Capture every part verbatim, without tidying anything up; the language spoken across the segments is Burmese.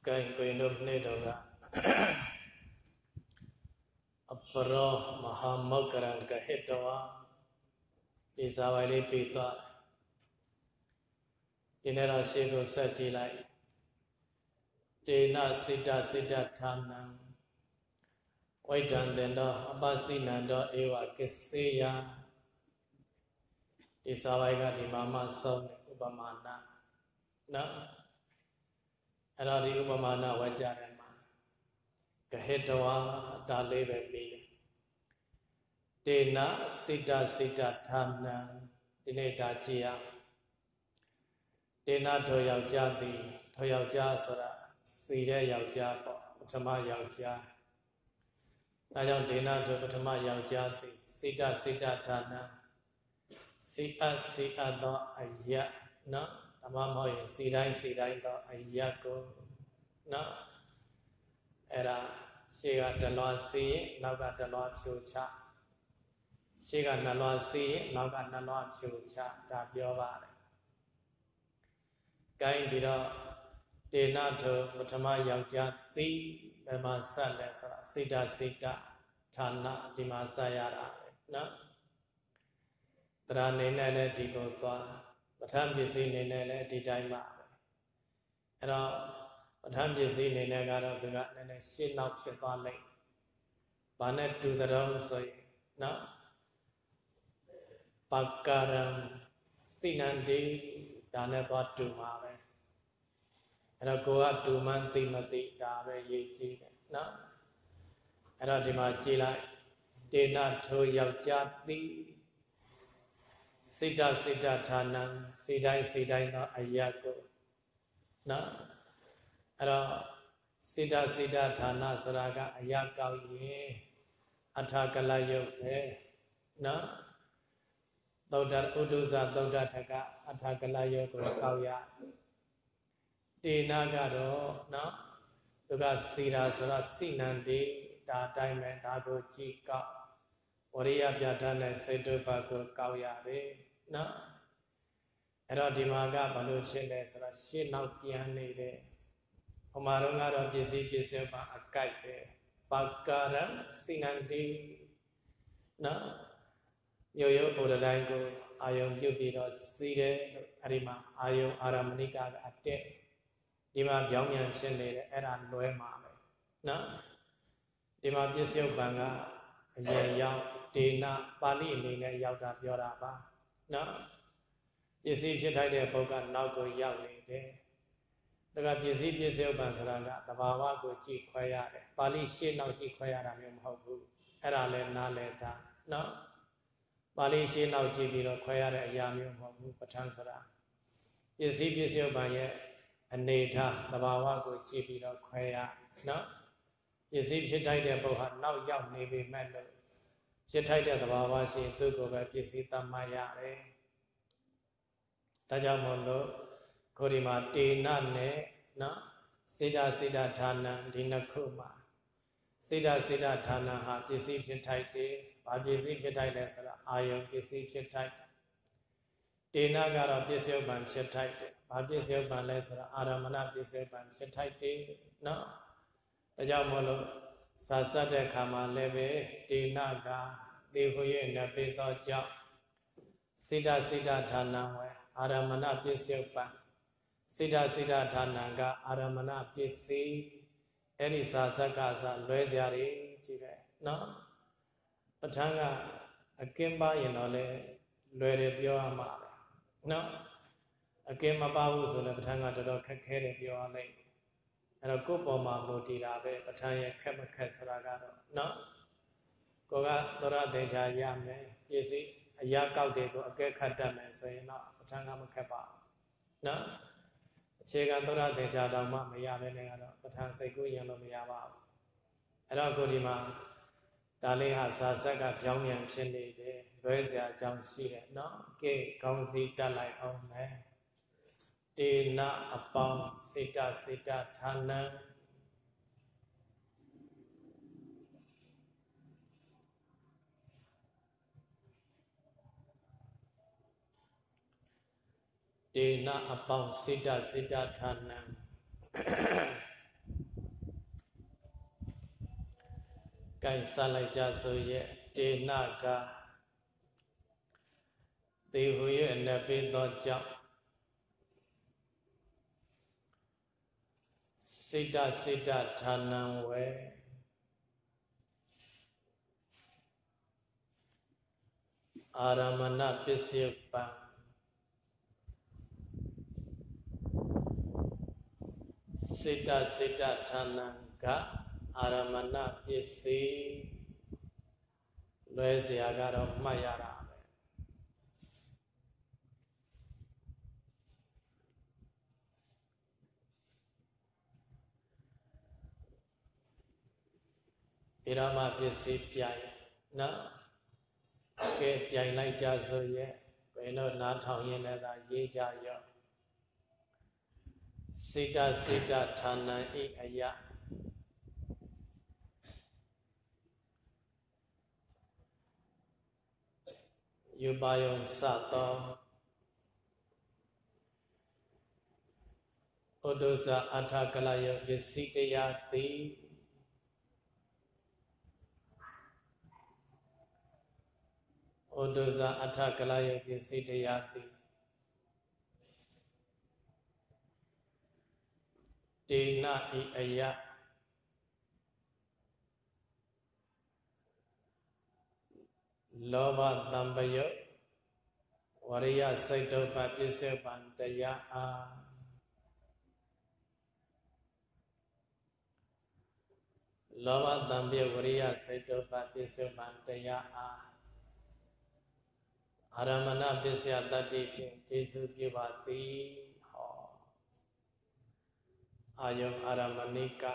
Kain koino pnedoga Aparo Mahamakaran kahitawa Isawali pita Dinera shego sajilai Dena sita sita tanam Waitandenda apasinanda ewa keseya Isawaiga di mama som upamana Na Arari upamana wajarema Kahitawa dalebe mi Dena sita sita tanam Dineta jia Dena toyao jati Toyao jasara Sire yao japa Utama yao jati Najang dena to Utama yao jati Sita sita tanam Sita sita do ayat No Tama moye sirai sirai do ayat ko No Era Shega dalwa si Nauka dalwa pshucha Shega nalwa si Nauka nalwa pshucha Da biobare Kain dira Dena to Utama yao jati Bema sale sara Sita sita Thana Dima sayara No Tara nene le diko toa Patham pisi nene le di daima Era Patham pisi nene garo Duga nene shinau pshitwa le Bane tu darong soy No Pakaram Sinandi Dane toa tu mawe Era goa tu manti mati Dawe ye chi No Era dima jila Dena to yao jati Sita sita thanam Sidai sidai no ayako No Aro Sita sita thana saraga ayakao ye Athakala yoke No Daudar uduza daudar thaka Athakala yoko kauya Dena garo No Duga sira sara sinandi Da daime dago jika Wariya pyatane setu bako kauya re No Ero dimaga balu chile sara shinau piane de Umarunga ro pisi pisi pa akai de Pakara sinandi No Yo yo uradai ko ayong yubiro sire Arima ayong aramanika ate Dima byangyan chile era loe maame No Dima pisi banga Ayen yao Dena Pali nene yao da biora ba No Pisi pshithai de boga nao ko yao le de Daga pisi pisi upansaraga Tabawa ko chi kwaya de Pali shi nao chi kwaya da myo mhoku Era le na le da No Pali shi nao chi biro kwaya de aya myo mhoku Pathansara Pisi pisi upanye Anetha Tabawa ko chi biro kwaya No Pisi pshithai de boga nao yao nebe melo Pshithai de tabawa shi tu ko be pisi tamaya re Taja mono Korima Dena ne No Sita sita thana Dina kuma Sita sita thana ha Pisi pshithai de Ba pisi pshithai de sara Ayong pisi pshithai Dena gara pisi upan pshithai de Ba pisi upan le sara Aramana pisi upan pshithai de No Taja mono Sasate kama lebe Dena ga Dehuye nabe to jao Sita sita thana we Aramana pisi upan Sita sita thana ga Aramana pisi Eri sasaka sa Loezyari Jire No Pathanga Akimba yinole Loere pyo ama No Akimba babu sule Pathanga dodo kakere pyo ale Ero kupo ma moti rabe Pathanga kema kesaragaro No Koga Dora Deja Yame Yesi Ayakao Deko Ake Katame Sayana Pathanga Makapa No Chega Dora Deja Dama Mayame Negano Pathang Seku Yano Mayaba Ero Kodima Daliha Sasaka Pyongyan Shindi De Loezia Jang Shire No Ke Gongsi Dalai Ome Dena Apang Sita Sita Thana Dena Apang Sita Sita Thana ကိုင်စားလိုက်ကြဆိုရဲ့ဒေနာကသေဟုရဲ့အနက်ပေးသောကြောင့်စိတ္တစိတ္တဌာနံဝေအာရမဏပစ္စယပံစိတ္တစိတ္တဌာနံကအာရမဏပစ္စည်းလွဲเสียကတော့မှတ်ရတာပဲဣရမပစ္စည်းပြိုင်နော်ကဲပြိုင်လိုက်ကြဆိုရဲ့ဘယ်တော့နားထောင်ရင်လည်းသာရေးကြရောစိတ္တစိတ္တဌာနံဤအယယူပါယုံစသောဩဒုစအထကလယပစ္စည်းတရားတိဩဒုစအထကလယပစ္စည်းတရားတိတေနဤအယလောဘတံပယဝရိယစိတ်တုပ္ပပစ္စယပံတရားအားလောဘတံပယဝရိယစိတ်တုပ္ပပစ္စယပံတရားအားအာရမဏပစ္စယတတ္တိဖြင့်ကျေစုပြုပါသည်ဟောအာယုံအာရမဏိက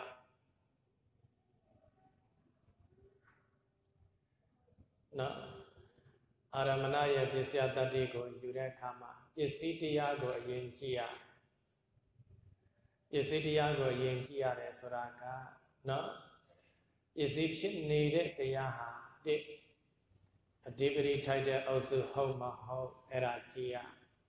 နော်အာရမဏရဲ့ပစ္စယတတ္တိကိုယူတဲ့အခါမှာပစ္စည်းတရားကိုအရင်ကြည့်ရပစ္စည်းတရားကိုအရင်ကြည့်ရတယ်ဆိုတာကနော်ပစ္စည်းဖြစ်နေတဲ့တရားဟာတဲ့အဓိပတိထိုက်တဲ့အုပ်စုဟုတ်မဟုတ်အဲ့ဒါကြည့်ရ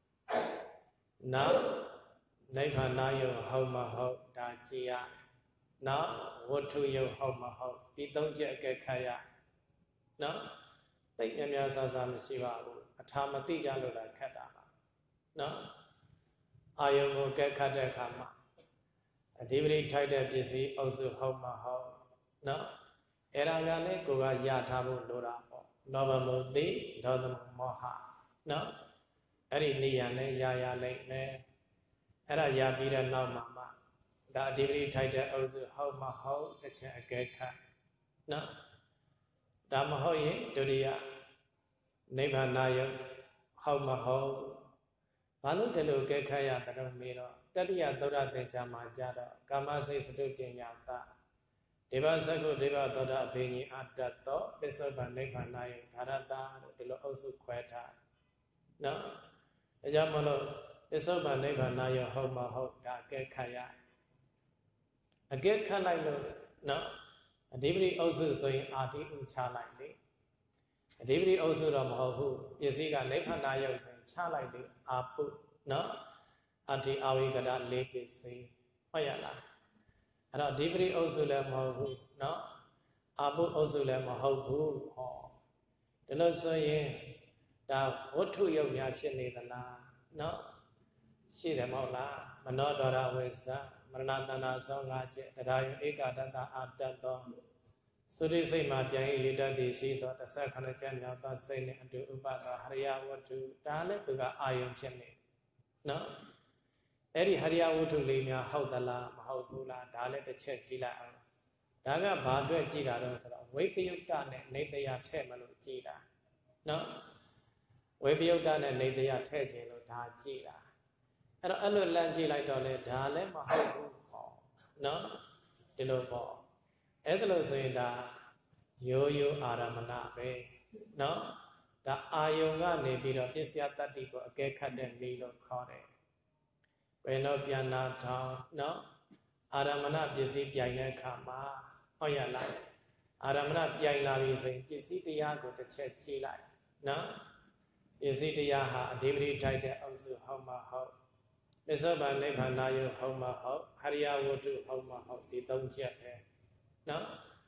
နောက်နိဗ္ဗာန်ယုံဟုတ်မဟုတ်ဒါကြည့်ရနောက်ဝတ္ထုယုံဟုတ်မဟုတ်ဒီသုံးချက်အကဲခတ်ရနော်သိများများဆဆမရှိပါဘူးအထာမသိကြလို့လည်းခက်တာပါနော်အာယုံကိုကဲခတ်တဲ့အခါမှာအဓိပတိထိုက်တဲ့ပစ္စည်းအုပ်စုဟုတ်မဟုတ်နော်အဲ့ဒါကလည်းကိုယ်ကရထားဖို့လိုတာပေါ့လောဘမုသိဒေါသမောဟနော်အဲ့ဒီနေရာနဲ့ရရလိုက်မယ်အဲ့ဒါရပြီးတဲ့နောက်မှာမှဒါအဓိပတိထိုက်တဲ့အုပ်စုဟုတ်မဟုတ်တစ်ချက်အကဲခတ်နော်ဒါမဟုတ်ရင်ဒုတိယနိဗ္ဗာန်ယုတ်ဟုတ်မဟုတ်ဘာလို့ဒီလိုကဲခတ်ရတဲ့မေးတော့တတိယသုဒ္ဓသင်္ချာမှာကြတော့ကာမစိတ်စတုပညာတဒေဝသကုဒေဝသောတာအဘိညာအတ္တသောပစ္စုပန်နိဗ္ဗာန်ယုတ်ဓာရတလို့ဒီလိုအုပ်စုခွဲထားနော်ဒါကြောင့်မလို့ပစ္စုပန်နိဗ္ဗာန်ယုတ်ဟုတ်မဟုတ်ဒါကဲခတ်ရအကဲခတ်လိုက်လို့နော်အဓိပတိအုပ်စုဆိုရင်အာတိဥချလိုက်လေအဓိပတိအုပ်စုတော့မဟုတ်ဘူးပစ္စည်းကနိဗ္ဗာန်ရောက်ဆိုရင်ချလိုက်လေအာပုနော်အတ္တိအဝိကရလေးပစ္စည်းဟုတ်ရလားအဲ့တော့အဓိပတိအုပ်စုလည်းမဟုတ်ဘူးနော်အာပုအုပ်စုလည်းမဟုတ်ဘူးဟောဒီလိုဆိုရင်ဒါဝတ္ထုယုတ်များဖြစ်နေသလားနော်ရှိတယ်မဟုတ်လားမနောဒရဝိဇ္ဇမရဏတဏဆောင်းငါးချက်တရားယဧကတတအာတတ်သောသုတိစိတ်မှာပြန်ရည်တတ်သည်ရှိသောတစ်ဆက်ခဏချက်မြောက်သောစိတ်နဲ့အတူဥပသောဟရိယဝတ္ထုဒါလည်းသူကအာယုံဖြစ်နေနော်အဲ့ဒီဟရိယဝတ္ထုလေးများဟုတ်သလားမဟုတ်ဘူးလားဒါလည်းတစ်ချက်ကြည့်လိုက်အောင်ဒါကဘာအတွက်ကြည့်တာတော့ဆိုတော့ဝိပယုတ်တနဲ့နေတယထဲ့မလို့ကြည့်တာနော်ဝိပယုတ်တနဲ့နေတယထဲ့ခြင်းလို့ဒါကြည့်တာအဲ့တော့အဲ့လိုလမ်းကြည့်လိုက်တော့လေဒါလည်းမဟုတ်ဘူးဟောနော်ဒီလိုပေါ့အဲ့ဒါလို့ဆိုရင်ဒါရိုးရိုးအာရမဏပဲနော်ဒါအာယုံကနေပြီးတော့ပစ္စယတတ္တိကိုအကဲခတ်တဲ့နေလို့ခေါ်တယ်ဘယ်တော့ပြန်နာထောင်နော်အာရမဏပစ္စည်းပြိုင်တဲ့အခါမှာဟုတ်ရလားအာရမဏပြိုင်လာပြီဆိုရင်ပစ္စည်းတရားကိုတစ်ချက်ကြည့်လိုက်နော်ပစ္စည်းတရားဟာအဓိပတိထိုက်တဲ့အုပ်စုဟုတ်မဟုတ်ပစ္စုပန်နိဗ္ဗာန်ယုတ်ဟုတ်မဟုတ်ဟရိယဝတ္ထုဟုတ်မဟုတ်ဒီသုံးချက်ပဲနော်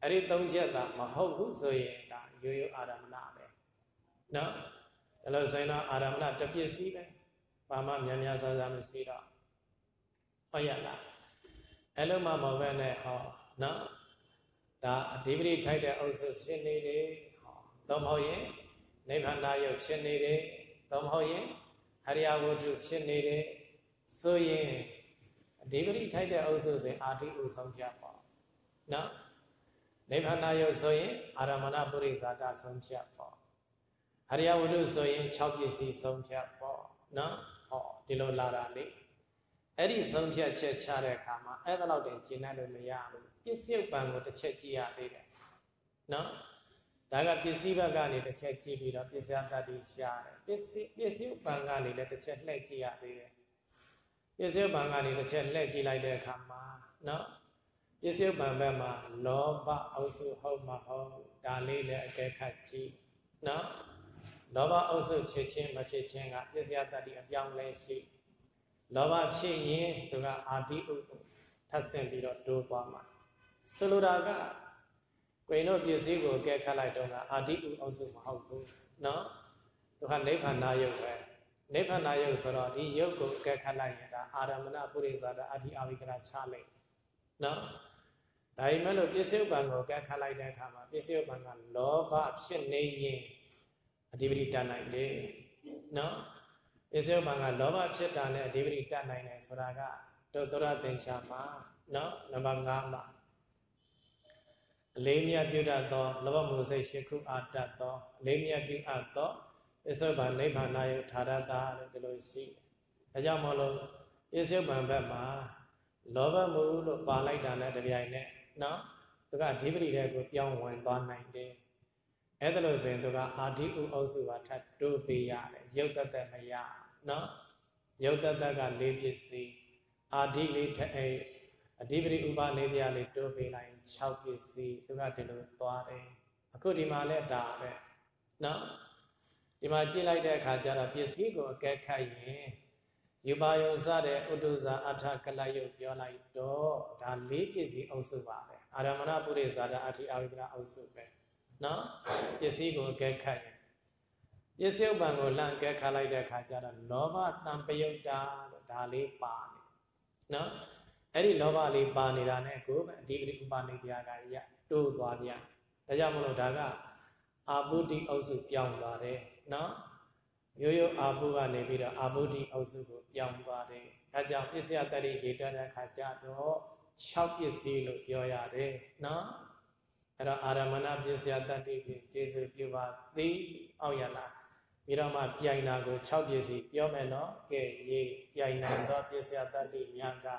အဲ့ဒီသုံးချက်သာမဟုတ်ဘူးဆိုရင်ဒါရိုးရိုးအာရမဏပဲနော်ဒါလို့ဆိုရင်တော့အာရမဏတစ်ပစ္စည်းပဲဘာမှများများစားစားမရှိတော့ဟုတ်ရလားအဲ့လိုမှမဟုတ်ပဲနဲ့ဟောနော်ဒါအဓိပတိထိုက်တဲ့အုပ်စုဖြစ်နေတယ်ဟောတော့မဟုတ်ရင်နိဗ္ဗာန်ယုတ်ဖြစ်နေတယ်တော့မဟုတ်ရင်ဟရိယဝတ္ထုဖြစ်နေတယ်ဆိုရင်အဓိပတိထိုက်တဲ့အုပ်စုဆိုအာတိဥဆုံးဖြတ်ပေါ့နော်နိဗ္ဗာန်ယုတ်ဆိုရင်အာရမဏပုရိသတာဆုံးဖြတ်ပေါ့ဟရိယဝတ္ထုဆိုရင်၆ပစ္စည်းဆုံးဖြတ်ပေါ့နော်ဟောဒီလိုလာတာလေအဲ့ဒီဆုံးဖြတ်ချက်ချတဲ့အခါမှာအဲ့ဒါတော့တင်ကျင့်တတ်လို့မရဘူးပစ္စယုပ္ပံကိုတစ်ချက်ကြည့်ရသေးတယ်နော်ဒါကပစ္စည်းဘက်ကနေတစ်ချက်ကြည့်ပြီးတော့ပစ္စယတ္တိရှားတယ်ပစ္စည်းပစ္စယုပ္ပံကနေလည်းတစ်ချက်လှည့်ကြည့်ရသေးတယ်ပစ္စယုပ္ပံကနေတစ်ချက်လှည့်ကြည့်လိုက်တဲ့အခါမှာနော်ပစ္စယုပ္ပံဘက်မှာလောဘအုပ်စုဟုတ်မဟုတ်ဒါလေးလည်းအကဲခတ်ကြည့်နော်လောဘအုပ်စုဖြစ်ခြင်းမဖြစ်ခြင်းကပစ္စယတ္တိအပြောင်းလဲရှိလောဘဖြစ်ရင်သူကအာတိဥထပ်ဆင့်ပြီးတော့တိုးသွားမှာဆိုလိုတာကကိုယ်တို့ပစ္စည်းကိုကဲခတ်လိုက်တော့ကအာတိဥအုပ်စုမဟုတ်ဘူးနော်သူကနိဗ္ဗာန်ယုတ်ပဲနိဗ္ဗာန်ယုတ်ဆိုတော့ဒီယုတ်ကိုကဲခတ်လိုက်ရင်ဒါအာရမဏပုရိသတာအဋ္ဌိအဝိကရချလိုက်နော်ဒါပေမဲ့လို့ပစ္စယုပ္ပံကိုကဲခတ်လိုက်တဲ့အခါမှာပစ္စယုပ္ပံကလောဘဖြစ်နေရင်အဓိပတိတတ်နိုင်တယ်နော်ပစ္စယုပ္ပံကလောဘဖြစ်တာနဲ့အဓိပတိတတ်နိုင်တယ်ဆိုတာကဒုတရသင်္ချာမှာနော်နံပါတ်၅မှာအလေးမြတ်ပြုတတ်သောလောဘမှုစိတ်ရှိခုအာတတ်သောအလေးမြတ်ပြုအပ်သောပစ္စယုပ္ပံနိဗ္ဗာန်ယုထာရတလို့ဒီလိုရှိဒါကြောင့်မလို့ပစ္စယုပ္ပံဘက်မှာလောဘမှုလို့ပါလိုက်တာနဲ့တပြိုင်နက်နော်သူကအဓိပတိတဲ့ကိုပြောင်းဝင်သွားနိုင်တယ်အဲ့ဒါလို့ဆိုရင်သူကအာဓိဥအုပ်စုပါထပ်တိုးပေးရတယ်ရုပ်တသက်မရနော်ရုပ်တသက်ကလေးပစ္စည်းအာဓိလေးအဲအဓိပတိဥပနေတရားလေးတိုးပေးလိုက်၆ပစ္စည်းသူကဒီလိုသွားတယ်အခုဒီမှာလည်းဒါပဲနော်ဒီမှာကြည့်လိုက်တဲ့အခါကျတော့ပစ္စည်းကိုအကဲခတ်ရင်ယူပါယုံစတဲ့ဥဒ္ဒဇာအထကလယုတ်ပြောလိုက်တော့ဒါလေးပစ္စည်းအုပ်စုပါပဲအာရမဏပုရိသတာအဋ္ဌိအဝိကရအုပ်စုပဲနော်ပစ္စည်းကိုအကဲခတ်ရင်ပစ္စယုပ္ပံကိုလန့်ကဲခတ်လိုက်တဲ့အခါကျတော့လောဘတံပယုတ်တာလို့ဒါလေးပါနေနော်အဲ့ဒီလောဘလေးပါနေတာနဲ့ကိုယ်အဓိပတိဥပနိတရားကရတိုးသွားပြန်ဒါကြောင့်မလို့ဒါကအာဘုဒ္ဓိအုပ်စုပြောင်းသွားတယ်နော်ရိုးရိုးအာဘုကနေပြီးတော့အာဘုဒ္ဓိအုပ်စုကိုပြောင်းသွားတယ်ဒါကြောင့်ပစ္စယတ္တိရေတွက်တဲ့အခါကျတော့၆ပစ္စည်းလို့ပြောရတယ်နော်အဲ့တော့အာရမဏပစ္စယတ္တိဖြင့်ကျေစုပြုပါသည်အောက်ရလားပြီးတော့မှပြိုင်တာကို၆ပစ္စည်းပြောမယ်နော်ကဲရေးပြိုင်နိုင်သောပစ္စယတ္တိများက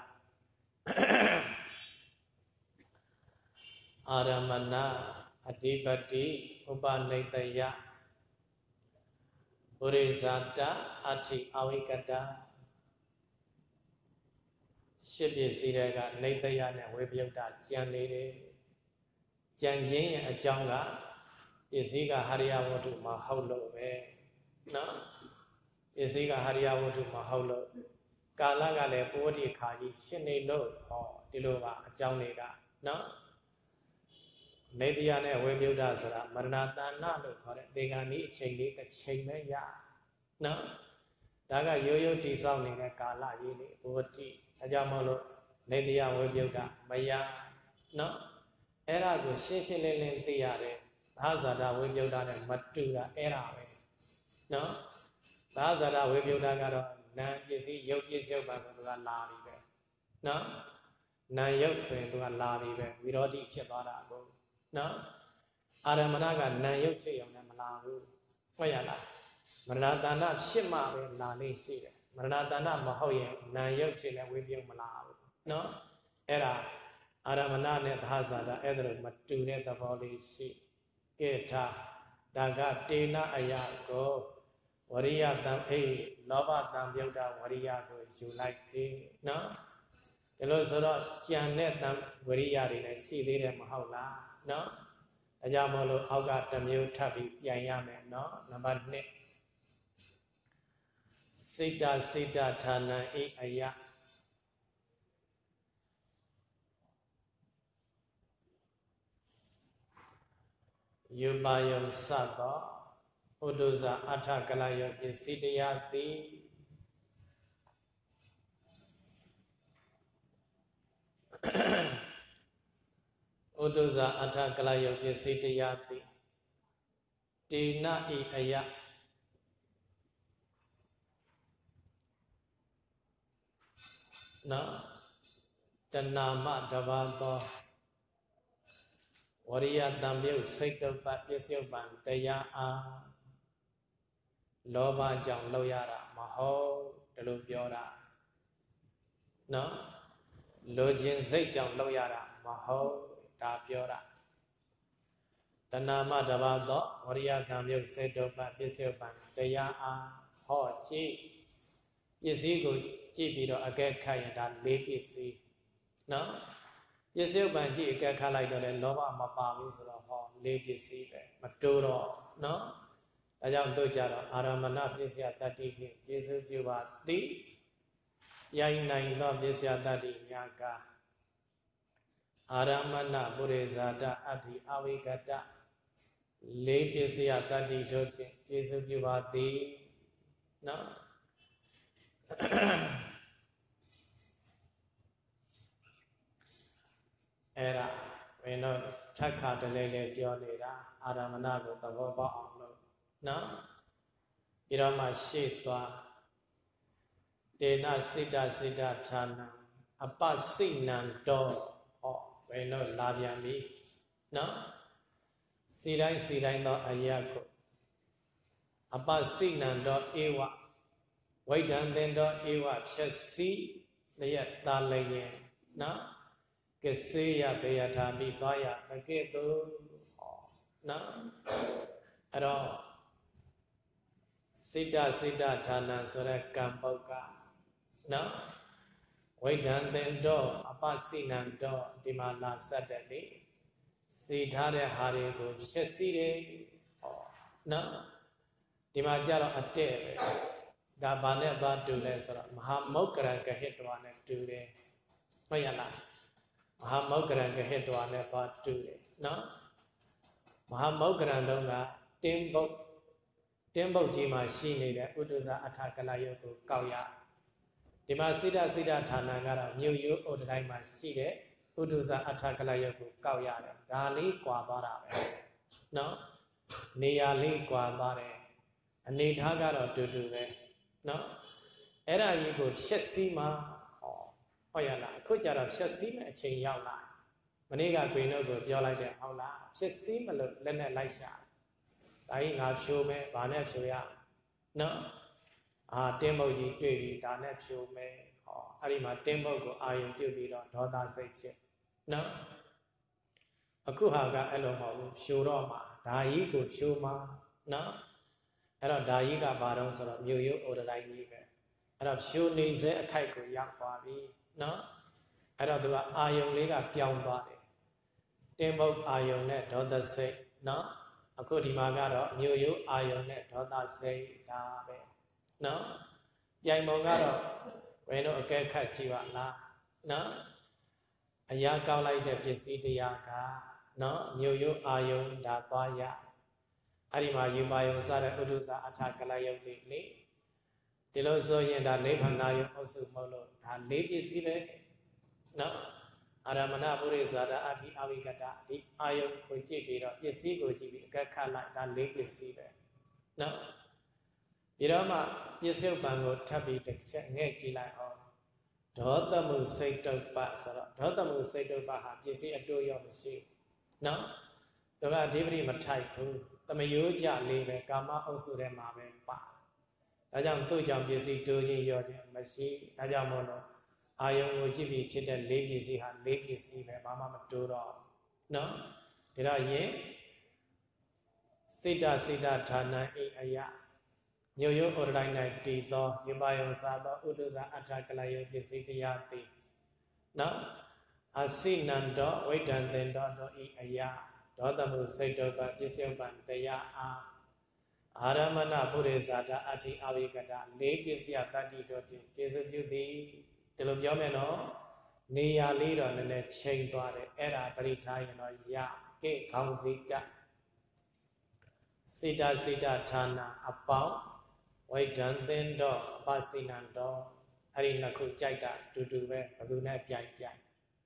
အာရမဏအဓိပတိဥပနိတယပုရိသတာအဋ္ဌိအဝိကတရှစ်ပစ္စည်းတွေကနေတယနဲ့ဝေပယုတ်တကြံနေတယ်ကြံခြင်းရဲ့အကြောင်းကပစ္စည်းကဟရိယဝတ္ထုမဟုတ်လို့ပဲနော်ပစ္စည်းကဟရိယဝတ္ထုမဟုတ်လို့ကာလကလည်းပိုးဒီခါကြီးရှင်းနေလို့ဟောဒီလိုပါအကြောင်းတွေကနော်နေတယနဲ့ဝေပယုတ်တဆိုတာမရဏတဏ္ဏလို့ခေါ်တဲ့ဒေဂန်ဒီအချိန်လေးတစ်ချိန်ပဲရနော်ဒါကရိုးရိုးတိဆောက်နေတဲ့ကာလကြီးလေးဘဝတိအဲကြောင့်မလို့နေတယဝေပယုတ်တမရနော်အဲ့ဒါကိုရှင်းရှင်းလင်းလင်းသိရတယ်သာဇာတဝေပယုတ်တနဲ့မတူတာအဲ့ဒါပဲနော်သာဇာတဝေပယုတ်တကတော့နာပစ္စည်းရုပ်ပစ္စည်းပါဆိုသူကလာပြီပဲနော်နာရုပ်ဆိုရင်သူကလာပြီပဲဝိရောဓိဖြစ်သွားတာကိုနော်အာရမဏကနာရုပ်ဖြစ်ရုံနဲ့မလာဘူးဟုတ်ရလားမရဏတဏ္ဍဖြစ်မှပဲလာလေးရှိတယ်မရဏတဏ္ဍမဟုတ်ရင်နာရုပ်ဖြစ်လည်းဝေပယုတ်မလာဘူးနော်အဲ့ဒါအာရမဏနဲ့သာဇာတာအဲ့ဒါလိုမတူတဲ့သဘောလေးရှိကဲထားဒါကတေနအယကိုဝရိယတံအေးလောဘတံပြုတ်တာဝရိယကိုယူလိုက်ပြီနော်ဒီလိုဆိုတော့ကြံတဲ့တံဝရိယတွေလည်းရှိသေးတယ်မဟုတ်လားနော်ဒါကြောင့်မလို့အောက်ကတစ်မျိုးထပ်ပြီးပြန်ရမယ်နော်နံပါတ်၂စိတ္တစိတ္တဌာနံအေးအယ Yubayam Sato Uduza Atakalayo Pisidiyati Uduza Atakalayo Pisidiyati Tina I Aya Na Tanama Davato Wariya Tambio Saitopa Pisyopan Taya A Loba Jang Loyara Maho Delubiora No Lojin Zayjang Loyara Maho Tabiora Tanama Davato Wariya Tambio Saitopa Pisyopan Taya A Ho Chi Yesigo Jibiro Agakayada Lady C No Yesiban Ji Gakalai Loba Mapavi Suraho Lady C Maturo No Ajam Dojaro Aramana Pisya Tati Jesu Juba Di Yaina no Pisya Tati Yaka Aramana Burezada Adi Avigata Lady Pisya Tati Doji Jesu Juba Di No Era when not Taka the Lele Dionera, Aramanago, the Roba on no Irama Shitwa Dena Sida Sida Tana, a Basinan door or when not Laviami no Sidai Sidai no Ayako a Basinan door Ewa Wait and then door Ewa just see the yet Dalayan no Keseya Deyatami Baya, the Geto, no, at all. Sita Sita Tana Sura Kampoka, no, wait and then do, Abasinan do, Dimana Saturday, Sitare Harigo, Shesire, no, Dimajaro Ate, Gabane Badu Lesra, Mahamokra Kahitwane today, Mayala. Mahamogran Gahedwa never do it. No? Mahamogran Longa, Timbo Timbo Jima Shini, Uduza Atakala Yoko, Kauya. Dimasida Sida Tanagara, New You, Udama Shide, Uduza Atakala Yoko, Kauya, Dali Quabara. No? Niali Quabare, and Nidhagara to do it. No? Era you go, Shesima. Oyala, Kujara, Shasim, a chain yala. Maniga Quinogo, Yola, Hola, Shasim, Lena Lisha. Dying up show me, Barnet Shoya. No? Ah, Demoji, Baby, Darnet show me, or Arima Demogo, I am Judy, Dota say, no? Akuhaga Elomo, Shuroma, Daigo, Shuma, no? Era Daiga Baron, sort of New or the Line even. Arab show needs a kaiko yakwabi. No, I don't do Ayon Liga Pion body. Tembo Ayon net, don't say, no, a good Imagaro, New You Ayon net, don't say, Dabe. No, Yamongaro, when no get Kachiva la, no, a yaka like the Pisiti Yaka, no, New You Ayon da Baya. Arima Yubayo Sada Udusa Atakala Yodi. Tiloso Yenda Nepanayo also Molo, and Lady Sibe, no, Aramana Burizada Ati Avigata, the Ayon Kujibira, Yesigo Jibi, Kakala, and Lady Sibe. No, Irama, Yesil Bango, Tabi, the Neki like all. Dotamu Sato Basara, Dotamu Sato Baha, Yesi Adoyo Machine. No, the Dibri Mataipu, the Mayuja Live, Gama also the Mame Pa. Ajam two jump you see two your machine, Ajamono. I am Ujibi Chit and Lady see her Lady see Mama Maturo. No? Did I ye? Sita Sita Tana E Aya. Yo yo or night Tito, Yubayo Saba, Uduza Atakalayo Kisitiati. No? I see Nando, wait and then Dodo E Aya. Dodamu Sato Batisyoban, Daya A. Aramana Burizada Ati Avigada, Lepisya Tati Doti, Jesu Beauty, Telobjomeno, Nia Leader and a chain body, Era Tarita, Ya, Ke Kauzika, စိတစိတဌာနအပေါင်းဝိဒံသင်တော့အပစိနံတော့အဲ့ဒီနှစ်ခုကြိုက်တာတူတူပဲဘယ်သူနဲ့ပြိုင်ပြိုင်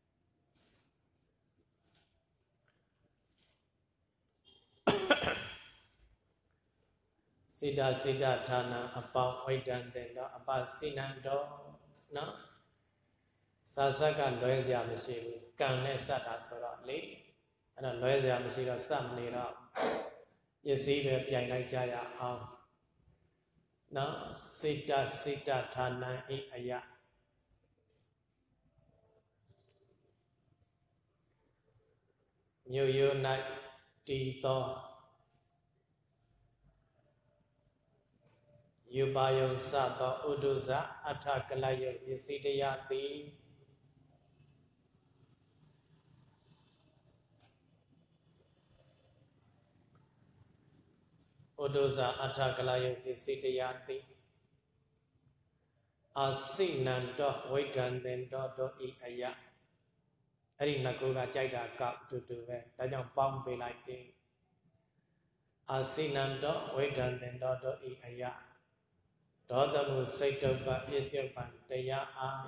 စိတစိတဌာနအပေါင်းဝိဒံသင်တော့အပစိနံတော့နော်စာစက်ကလွဲစရာမရှိဘူးကံနဲ့စက်တာဆိုတော့လေအဲ့တော့လွဲစရာမရှိတော့စက်မနေတော့ပစ္စည်းပဲပြိုင်လိုက်ကြရအောင်နော်စိတစိတဌာနဤအယမြို့ရိုး၌တည်သောယူပါယုံစသောဥဒုဇအထကလယုပစ္စည်းတရားသည်ဥဒုဇအထကလယုပစ္စည်းတရားသည်အာစိနန္တောဝိဒံသင်တောတောဤအယအဲ့ဒီနှစ်ခုကကြိုက်တာကတူတူပဲဒါကြောင့်ပေါင်းပေးလိုက်တယ်အာစိနန္တောဝိဒံသင်တောတောဤအယဒေါသမှုစိတ်တုပ္ပပစ္စယပံတရားအား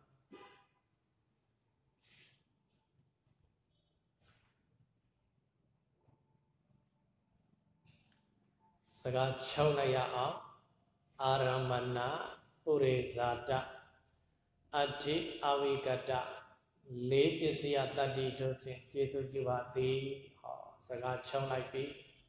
စကားချုပ်လိုက်ရအောင်အာရမဏပုရိဇာတအဋ္ဌိအဝိကတလေးပစ္စယတတ္တိတို့ဖြင့်ကျေစုပြုပါသည်ဟောစကားချုပ်လိုက်ပြီ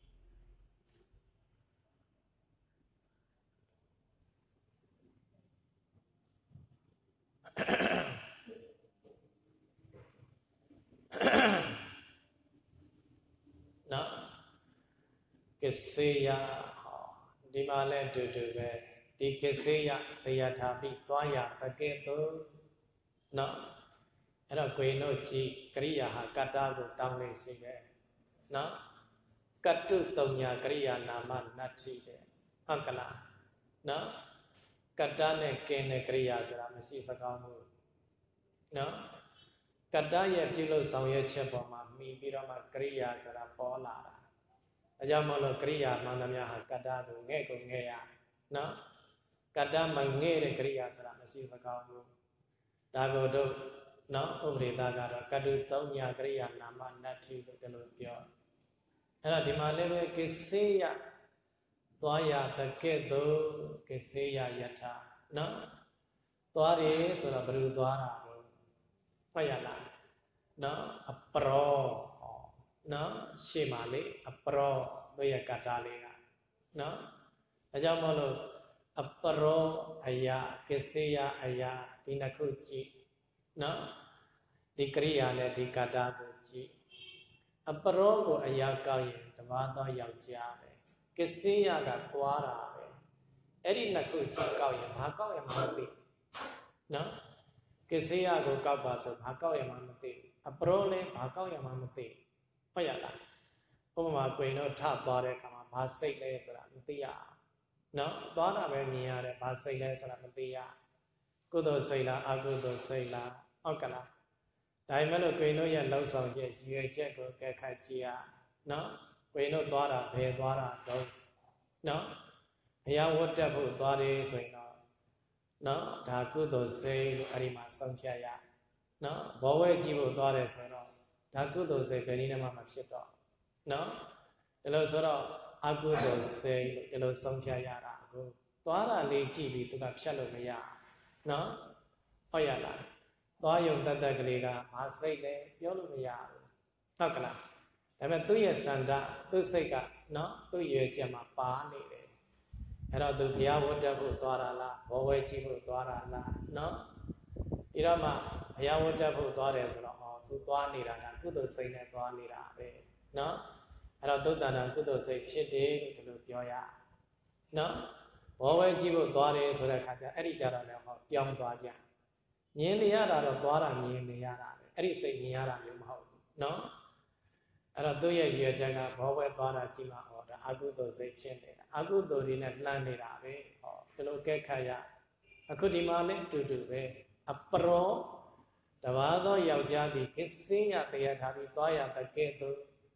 နော်ကစေယဟောဒီမှာလဲတူတူပဲဒီကစေယတရားထားပြီးသွားရတကဲ့သို့နော်အဲ့တော့ကိုယ်တို့ကြည်ကရိယာဟာကတ္တကိုတောင်းနေရှိတယ်နော်ကတ္တုတုံညာကရိယာနာမနတ္ထိတဲ့ဟုတ်ကလားနော်ကတ္တနဲ့ကင်းတဲ့ကရိယာဆိုတာမရှိစကောင်းဘူးနော်ကတ္တရဲ့ပြုလို့ဆောင်ရွက်ချက်ပေါ်မှာမှီပြီးတော့မှကရိယာဆိုတာပေါ်လာတာအကြောင်းမလို့ကရိယာမှန်သမျှဟာကတ္တကိုငဲ့ကိုငဲ့ရနော်ကတ္တမငဲ့တဲ့ကရိယာဆိုတာမရှိစကောင်းဘူးဒါကိုတို့နော်ဥပဒေသားကတော့ကတုသုံးညာကရိယာနာမနတ္ထိလို့ဒီလိုပြောအဲ့တော့ဒီမှာလည်းပဲကိစေယသွားရတကဲ့သို့ကိစေယယထာနော်သွားတယ်ဆိုတော့ဘယ်လိုသွားတာလဲမှတ်ရလားနော်အပရောနော်ရှေ့မှာလေအပရောတို့ရဲ့ကတ္တလေးကနော်ဒါကြောင့်မလို့အပရောအယကိစေယအယဒီနှစ်ခုကြည့်နော်ဒီကရိယာနဲ့ဒီကတ္တကိုကြည့်အပရောကိုအရာကောက်ရင်တပါးသောယောက်ျားပဲကိစေယကသွားတာပဲအဲ့ဒီနှစ်ခုကြည့်ကောက်ရင်ဘာကောက်ရမှမသိနော်ကိစေယကိုကောက်ပါဆိုဘာကောက်ရမှမသိအပရောလည်းဘာကောက်ရမှမသိဟုတ်ရလားဥပမာကိုရင်တော့ထသွားတဲ့အခါမှာဘာစိတ်လဲဆိုတာမသိရနော်သွားတာပဲမြင်ရတယ်ဘာစိတ်လဲဆိုတာမသိရကုသိုလ်စိတ်လားအကုသိုလ်စိတ်လားဟုတ်ကလားဒါပေမဲ့လို့ကိုရင်တို့ရဲ့လှုပ်ဆောင်ချက်ရည်ရွယ်ချက်ကိုကဲခတ်ကြည့်ရနော်ကိုရင်တို့သွားတာဘယ်သွားတာတော့နော်ဘုရားဝတ်တက်ဖို့သွားတယ်ဆိုရင်တော့နော်ဒါကုသိုလ်စိတ်လို့အဲ့ဒီမှာဆုံးဖြတ်ရနော်ဘောဝဲကြည့်ဖို့သွားတယ်ဆိုတော့ဒါကုသိုလ်စိတ်ဘယ်နည်းမှမဖြစ်တော့နော်ဒီလိုဆိုတော့အကုသိုလ်စိတ်လို့ဒီလိုဆုံးဖြတ်ရတာအခုသွားတာလေးကြည့်ပြီးသူကဖြတ်လို့မရနော်ဟုတ်ရလားသွားယုံတတ်တက်ကလေးကမစိတ်လဲပြောလို့မရဘူးဟုတ်ကလားဒါပေမဲ့သူ့ရဲ့စန္ဒသူ့စိတ်ကနော်သူ့ရွယ်ချက်မှာပါနေတယ်အဲ့တော့သူဘုရားဝတ်တက်ဖို့သွားတာလားဘောဝဲကြည့်ဖို့သွားတာလားနော်ဒီတော့မှဘုရားဝတ်တက်ဖို့သွားတယ်ဆိုတော့အော်သူသွားနေတာကကုသိုလ်စိတ်နဲ့သွားနေတာပဲနော်အဲ့တော့သုတ္တနာကုသိုလ်စိတ်ဖြစ်တယ်လို့ဒီလိုပြောရနော်ဘောဝဲကြည့်ဖို့သွားတယ်ဆိုတဲ့အခါကျအဲ့ဒီကြတော့လည်းဟောပြောင်းသွားကြမြင်နေရတာတော့သွားတာမြင်နေရတာပဲအဲ့ဒီစိတ်မြင်ရတာမျိုးမဟုတ်ဘူးနော်အဲ့တော့သူ့ရဲ့ရည်ရွယ်ချက်ကဘောဝဲသွားတာကြည့်မှဟောဒါအကုသိုလ်စိတ်ဖြစ်နေတာအကုသိုလ်တွေနဲ့လှမ်းနေတာပဲဟောဒီလိုကဲခတ်ရအခုဒီမှာလည်းတူတူပဲအပရောတဘာသောယောက်ျားသည်ကိစ္စယတရားထားပြီးသွားရတကဲ့သို့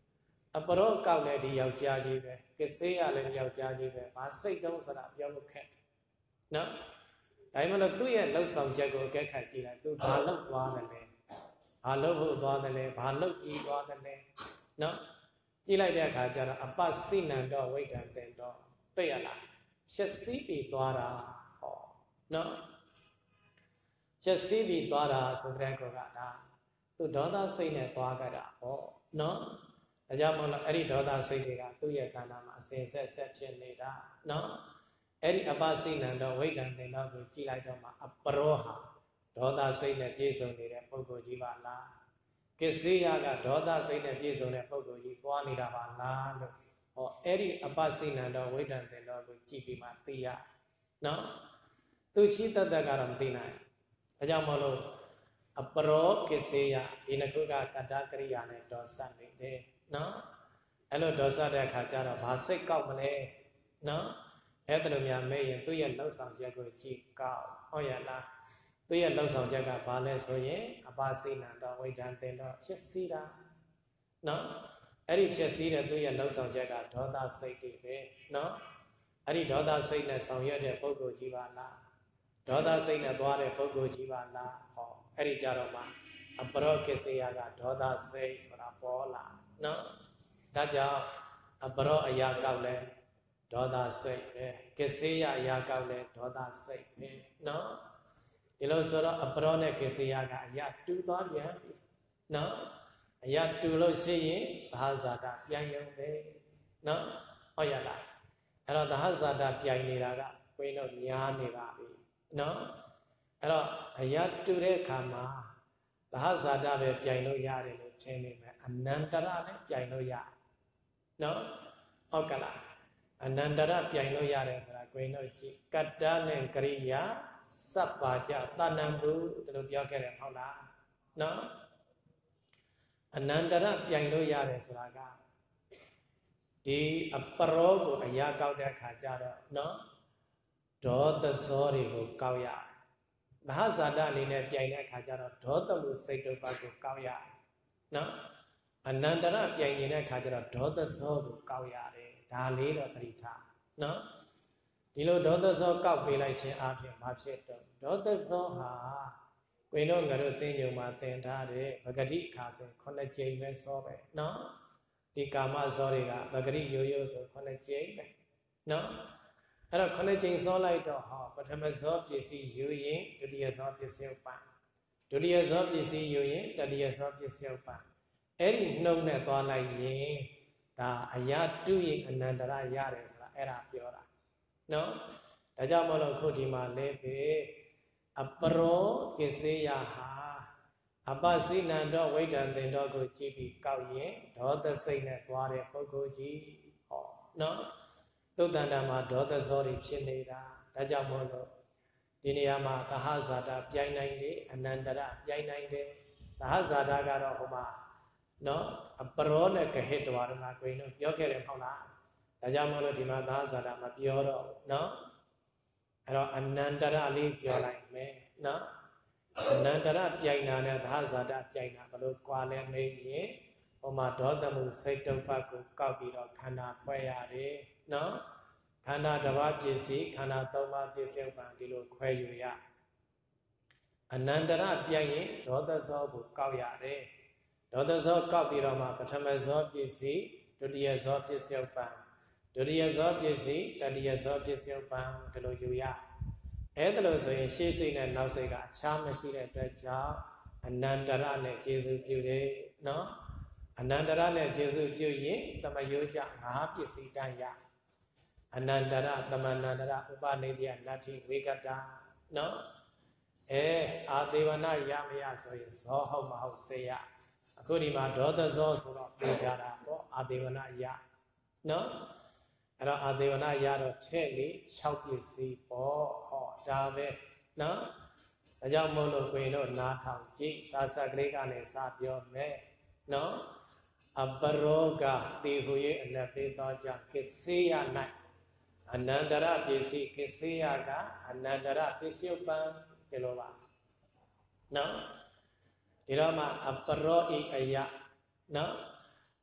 အပရောကောက်လည်းဒီယောက်ျားကြီးပဲကစေးရလည်းယောက်ျားကြီးပဲဘာစိတ်တုံးဆိုတာပြောလို့ခက်နော်ဒါမှမဟုတ်သူ့ရဲ့လှုပ်ဆောင်ချက်ကိုအကဲခတ်ကြည့်လိုက်သူဘာလုပ်သွားတယ်လဲဘာလုပ်ဖို့သွားတယ်လဲဘာလုပ်ကြည့်သွားတယ်လဲနော်ကြည့်လိုက်တဲ့အခါကျတော့အပစိနံတော့ဝိဒ္ဓံတင်တော့တွေ့ရလားရှက်စီးပြီးသွားတာဟောနော်ရှက်စီးပြီးသွားတာဆိုတဲ့ကောကဒါသူဒေါသစိတ်နဲ့သွားကြတာဟောနော်ဒါကြောင့်မလို့အဲ့ဒီဒေါသစိတ်တွေကသူ့ရဲ့ခန္ဓာမှာအစဉ်ဆက်ဆက်ဖြစ်နေတာနော်အဲ့ဒီအပစိနံတော့ဝိဒ္ဓံတင်တော့ကိုကြည့်လိုက်တော့မှအပရောဟာဒေါသစိတ်နဲ့ပြည့်စုံနေတဲ့ပုဂ္ဂိုလ်ကြီးပါလားကစ္ဆေယကဒေါသစိတ်နဲ့ပြည့်စုံတဲ့ပုဂ္ဂိုလ်ကြီးသွားနေတာပါလားလို့ဟောအဲ့ဒီအပစိနံတော့ဝိဒ္ဓံတင်တော့ကိုကြည့်ပြီးမှသိရနော်သူရှိတတ်တတ်ကတော့မသိနိုင်ဒါကြောင့်မလို့အပရောကစ္ဆေယဒီနှစ်ခုကကတ္တကရိယာနဲ့ဒေါသနေတယ်နော်အဲ့လိုဒေါသတဲ့အခါကျတော့ဘာစိတ်ကောက်မလဲနော်အဲ့ဒါလိုများမေးရင်သူ့ရဲ့လှုပ်ဆောင်ချက်ကိုကြည့်ကောက်ဟုတ်ရလားသူ့ရဲ့လှုပ်ဆောင်ချက်ကဘာလဲဆိုရင်အပါစိနံတော့ဝိဒ္ဓံတင်တော့ဖြစ်စီတာနော်အဲ့ဒီဖြစ်စီတဲ့သူ့ရဲ့လှုပ်ဆောင်ချက်ကဒေါသစိတ်တွေပဲနော်အဲ့ဒီဒေါသစိတ်နဲ့ဆောင်ရွက်တဲ့ပုဂ္ဂိုလ်ကြီးပါလားဒေါသစိတ်နဲ့သွားတဲ့ပုဂ္ဂိုလ်ကြီးပါလားဟောအဲ့ဒီကြတော့မှအပရောကိစေယကဒေါသစိတ်ဆိုတာပေါ်လာနော်ဒါကြောင့်အပရောအရာကောက်လဲဒေါသစိတ်ပဲကိစေယအရာကောက်လဲဒေါသစိတ်ပဲနော်ဒီလိုဆိုတော့အပရောနဲ့ကိစေယကအရာတူသွားပြန်ပြီနော်အရာတူလို့ရှိရင်သဟဇာတပြန်ရုံပဲနော်ဟုတ်ရလားအဲ့တော့သဟဇာတပြန်နေတာကကိုင်းတော့များနေပါပြီနော်အဲ့တော့အရာတူတဲ့အခါမှာသဟဇာတပဲပြန်လို့ရတယ်လို့ထင်နေမယ်အနန္တရနဲ့ပြန်လို့ရနော်ဟုတ်ကလားအနန္တရပြန်လို့ရတယ်ဆိုတာကိုင်းတော့ကြည့်ကတ္တနဲ့ကရိယာစပ်ပါကြတဏ္ဏဘူးဒီလိုပြောခဲ့တယ်ဟုတ်လားနော်အနန္တရပြိုင်လို့ရတယ်ဆိုတာကဒီအပရောကိုအရာကောက်တဲ့အခါကျတော့နော်ဒေါသဇောတွေကိုကောက်ရမဟာဇာတအနေနဲ့ပြိုင်တဲ့အခါကျတော့ဒေါသမှုစိတ်တုပ္ပကိုကောက်ရနော်အနန္တရပြိုင်နေတဲ့အခါကျတော့ဒေါသဇောကိုကောက်ရတယ်ဒါလေးတော့သတိထားနော်ဒီလိုဒေါသဇောကောက်ပေးလိုက်ခြင်းအပြင်မဖြစ်တော့ဒေါသဇောဟာဝိနည်းငါတို့သင်ညုံမှာသင်ထားတဲ့ပဂတိအခါဆိုခုနှစ်ကြိမ်ပဲစောပဲနော်ဒီကာမဇောတွေကပဂတိရိုးရိုးဆိုခုနှစ်ကြိမ်ပဲနော်အဲ့တော့ခုနှစ်ကြိမ်စောလိုက်တော့ဟောပထမဇောပစ္စည်းယူရင်ဒုတိယဇောပစ္စည်းဥပ္ပံဒုတိယဇောပစ္စည်းယူရင်တတိယဇောပစ္စည်းဥပ္ပံအဲ့ဒီနှုတ်နဲ့သွားလိုက်ရင်ဒါအရာတုရင်အနန္တရရတယ်ဆိုတာအဲ့ဒါပြောတာနော်ဒါကြောင့်မလို့ခုဒီမှာလည်းပဲအပရောကိစေယဟာအပစိနံတော့ဝိဒ္ဓံတင်တော့ကိုကြည့်ပြီးကောက်ရင်ဒေါသစိတ်နဲ့သွားတဲ့ပုဂ္ဂိုလ်ကြီးဟောနော်သုတ္တန္တမှာဒေါသဇောတွေဖြစ်နေတာဒါကြောင့်မို့လို့ဒီနေရာမှာသဟဇာတပြိုင်နိုင်တယ်အနန္တရပြိုင်နိုင်တယ်သဟဇာတကတော့ဟိုမှာနော်အပရောနဲ့ကဟိတဝါဒမှာကိုင်းတို့ပြောခဲ့တယ်ဟုတ်လားဒါကြောင့်မို့လို့ဒီမှာသဟဇာတမပြောတော့နော်အဲ့တော့အနန္တရလေးပြောလိုက်မယ်နော်အနန္တရပြိုင်တာနဲ့သဟဇာတပြိုင်တာဘလို့ကွာလဲမေးရင်ဟိုမှာဒေါသမှုစိတ်တုပ္ပကိုကောက်ပြီးတော့ခန္ဓာဖွဲ့ရတယ်နော်ခန္ဓာတစ်ပါးပစ္စည်းခန္ဓာသုံးပါးပစ္စည်းဥပ္ပံဒီလိုခွဲယူရအနန္တရပြိုင်ရင်ဒေါသဇောကိုကောက်ရတယ်ဒေါသဇောကောက်ပြီးတော့မှပထမဇောပစ္စည်းဒုတိယဇောပစ္စည်းဥပ္ပံဒုတိယဇောပစ္စည်းတတိယဇောပစ္စည်းဥပ္ပံဒီလိုယူရအဲ့ဒါလို့ဆိုရင်ရှေ့စိတ်နဲ့နောက်စိတ်ကအခြားမရှိတဲ့အတွက်ကြောင့်အနန္တရနဲ့ကျေစုပြုတယ်နော်အနန္တရနဲ့ကျေစုပြုရင်သမယောကြငါးပစ္စည်းတန်ရအနန္တရသမန္တရဥပနိဒိယနတ္ထိဝေကတာနော်အဲအာသေဝနာရမရဆိုရင်ဇောဟုတ်မဟုတ်စေရအခုဒီမှာဒေါသဇောဆိုတော့ပြေကြတာပေါ့အာသေဝနာရနော်အဲ့တော့အာသေဝနာရတော့ထဲ့လေ၆ပစ္စည်းပေါ့ဟောဒါပဲနော်ဒါကြောင့်မို့လို့ကိုရင်တို့နားထောင်ကြည့်စာစကလေးကနေစပြောမယ်နော်အပရောဂတေဟူ၍အနတ်ပေးသောကြောင့်ကိစေယ၌အနန္တရပစ္စည်းကိစေယကအနန္တရပစ္စည်းဥပ္ပံဒီလိုပါနော်ဒီတော့မှအပရောဤအယနော်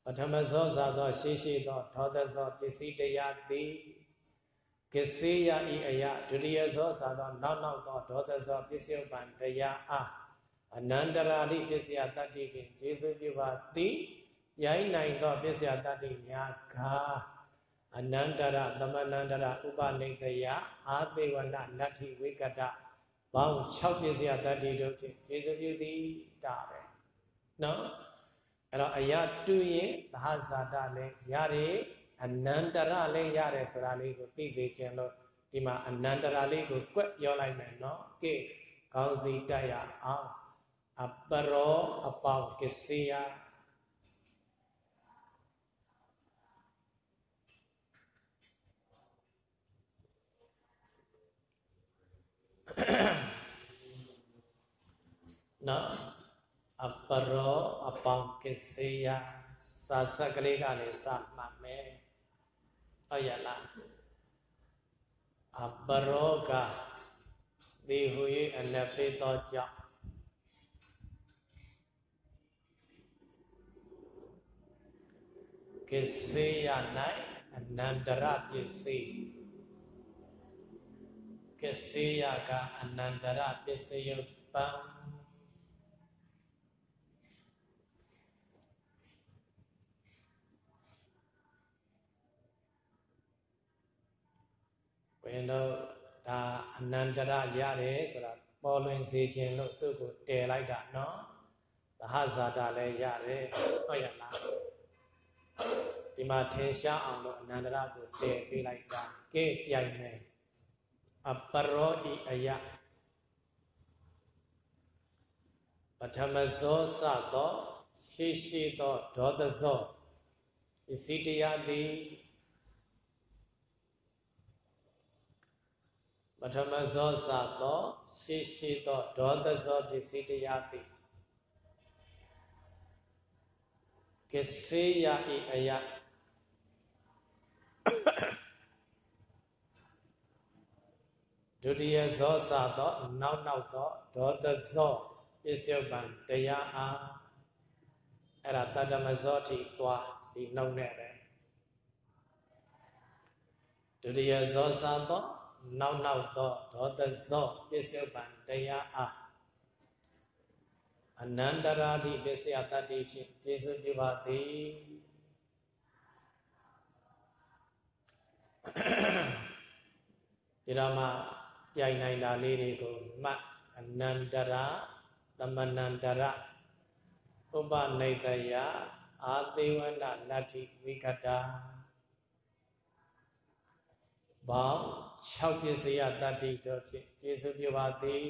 ထမဇောဇာသောရှိရှိသောဒေါသဇောပစ္စည်းတရားသည်ကစေယဤအယဒုတိယဇောဇာသောနောက်နောက်သောဒေါသဇောပစ္စယပံတရားအားအနန္တရာလိပစ္စယတတ္တိဖြင့်ကျေစုပြုပါသည်ရိုင်းနိုင်သောပစ္စယတတ္တိများကအနန္တရသမဏန္တရဥပနိတယအာသေဝနနတ္ထိဝိကတဘောင်း၆ပစ္စယတတ္တိတို့ဖြင့်ကျေစုပြုသည်ဒါပဲနော်အဲ့တော့အယတူရင်သဟဇာတလည်းရတယ်အနန္တရလည်းရတယ်ဆိုတာလေးကိုသိစေခြင်းလို့ဒီမှာအနန္တရလေးကိုကွက်ပြောလိုက်မယ်နော်ကဲခေါင်းစီတက်ရအောင်အပရောအပေါင်းကစေယနော်အပရောအပေါင်းကစေယစာစကလေးကလည်းစမှတ်မယ်ဟုတ်ရလားအပရောကဒီဟူ၍အနပိသောကြောင့်ကစေယ၌အနန္တရပစ္စည်းကစေယကအနန္တရပစ္စယပံဘယ်တော့ဒါအနန္တရရတယ်ဆိုတာပေါ်လွင်စေခြင်းလို့သူ့ကိုတည်လိုက်တာနော်သဟဇာတလည်းရတယ်ဟုတ်ရလားဒီမှာထင်ရှားအောင်လို့အနန္တရကိုတည်ပေးလိုက်တာကဲပြိုင်မယ်အပရောဤအယပထမဇောစသောရှိရှိသောဒေါသဇောပစ္စည်းတရားသည်ပထမဇောစသောရှိရှိသောဒေါသဇောပစ္စည်းတရားသည်ကစေယဤအယဒုတိယဇောစသောနောက်နောက်သောဒေါသဇောပစ္စယပံတရားအားအဲ့ဒါတတ္တမဇောတိသွားဒီနှုတ်နဲ့ပဲဒုတိယဇောစသောနောက်နောက်သောဒေါသဇောပစ္စယပံတရားအားအနန္တရာတိပစ္စယတတ္တိဖြင့်ကျေစုပြုပါသည်ဒီတော့မှပြိုင်နိုင်တာလေးတွေကိုမှတ်အနန္တရာသမဏန္တရဥပနိတယအာသေဝနနတ္ထိဝိကတာဘောင်း၆ပစ္စယတတ္တိတို့ဖြင့်ကျေစုပြုပါသည်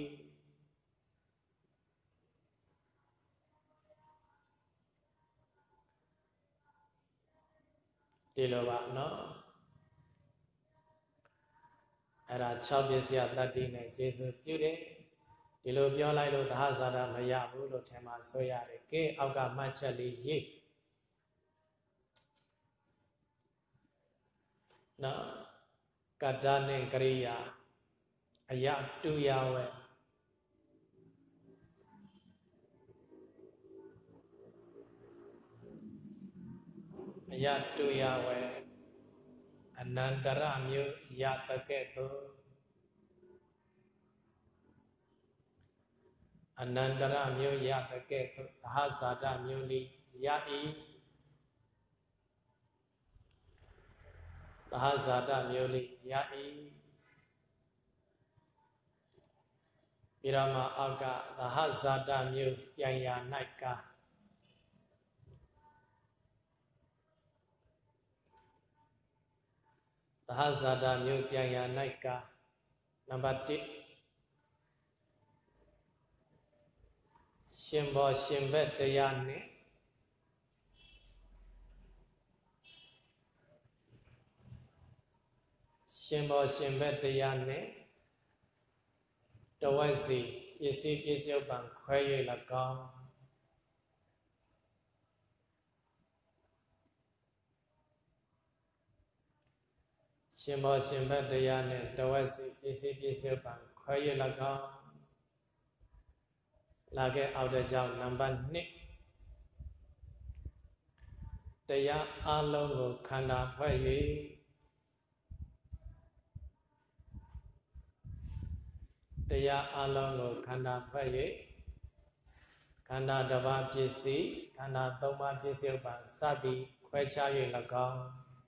ဒီလိုပါနော်အဲ့ဒါ၆ပစ္စယတတ္တိနဲ့ကျေစုပြုတယ်ဒီလိုပြောလိုက်လို့သဟဇာတမရဘူးလို့ထင်မှဆိုရတယ်ကဲအောက်ကမှတ်ချက်လေးရေးနော်ကတ္တနဲ့ကရိယာအယတုယဝေအယတုယဝေအနန္တရမျိုးယတကဲ့သို့အနန္တရမျိုးယတကဲ့သို့သဟဇာတမျိုးလိယဤသဟဇာတမျိုးလိယဤပြီးတော့မှအောက်ကသဟဇာတမျိုးပြန်ရာ၌ကသဟဇာတမျိုးပြန်ရာ၌ကနံပါတ်၁ရှင်ဘောရှင်ဘက်တရားနှင့်ရှင်ဘောရှင်ဘက်တရားနှင့်တဝက်စီပစ္စည်းပစ္စယပံခွဲ၍၎င်းရှင်ဘောရှင်ဘက်တရားနှင့်တဝက်စီပစ္စည်းပစ္စယပံခွဲ၍၎င်းလာခဲ့အောက်တဲ့ကြောင့်နံပါတ်၂တရားအလုံးကိုခန္ဓာဖွဲ့၍တရားအလုံးကိုခန္ဓာဖွဲ့၍ခန္ဓာတစ်ပါးပစ္စည်းခန္ဓာသုံးပါးပစ္စည်းဥပ္ပါစသည်ခွဲခြား၍၎င်း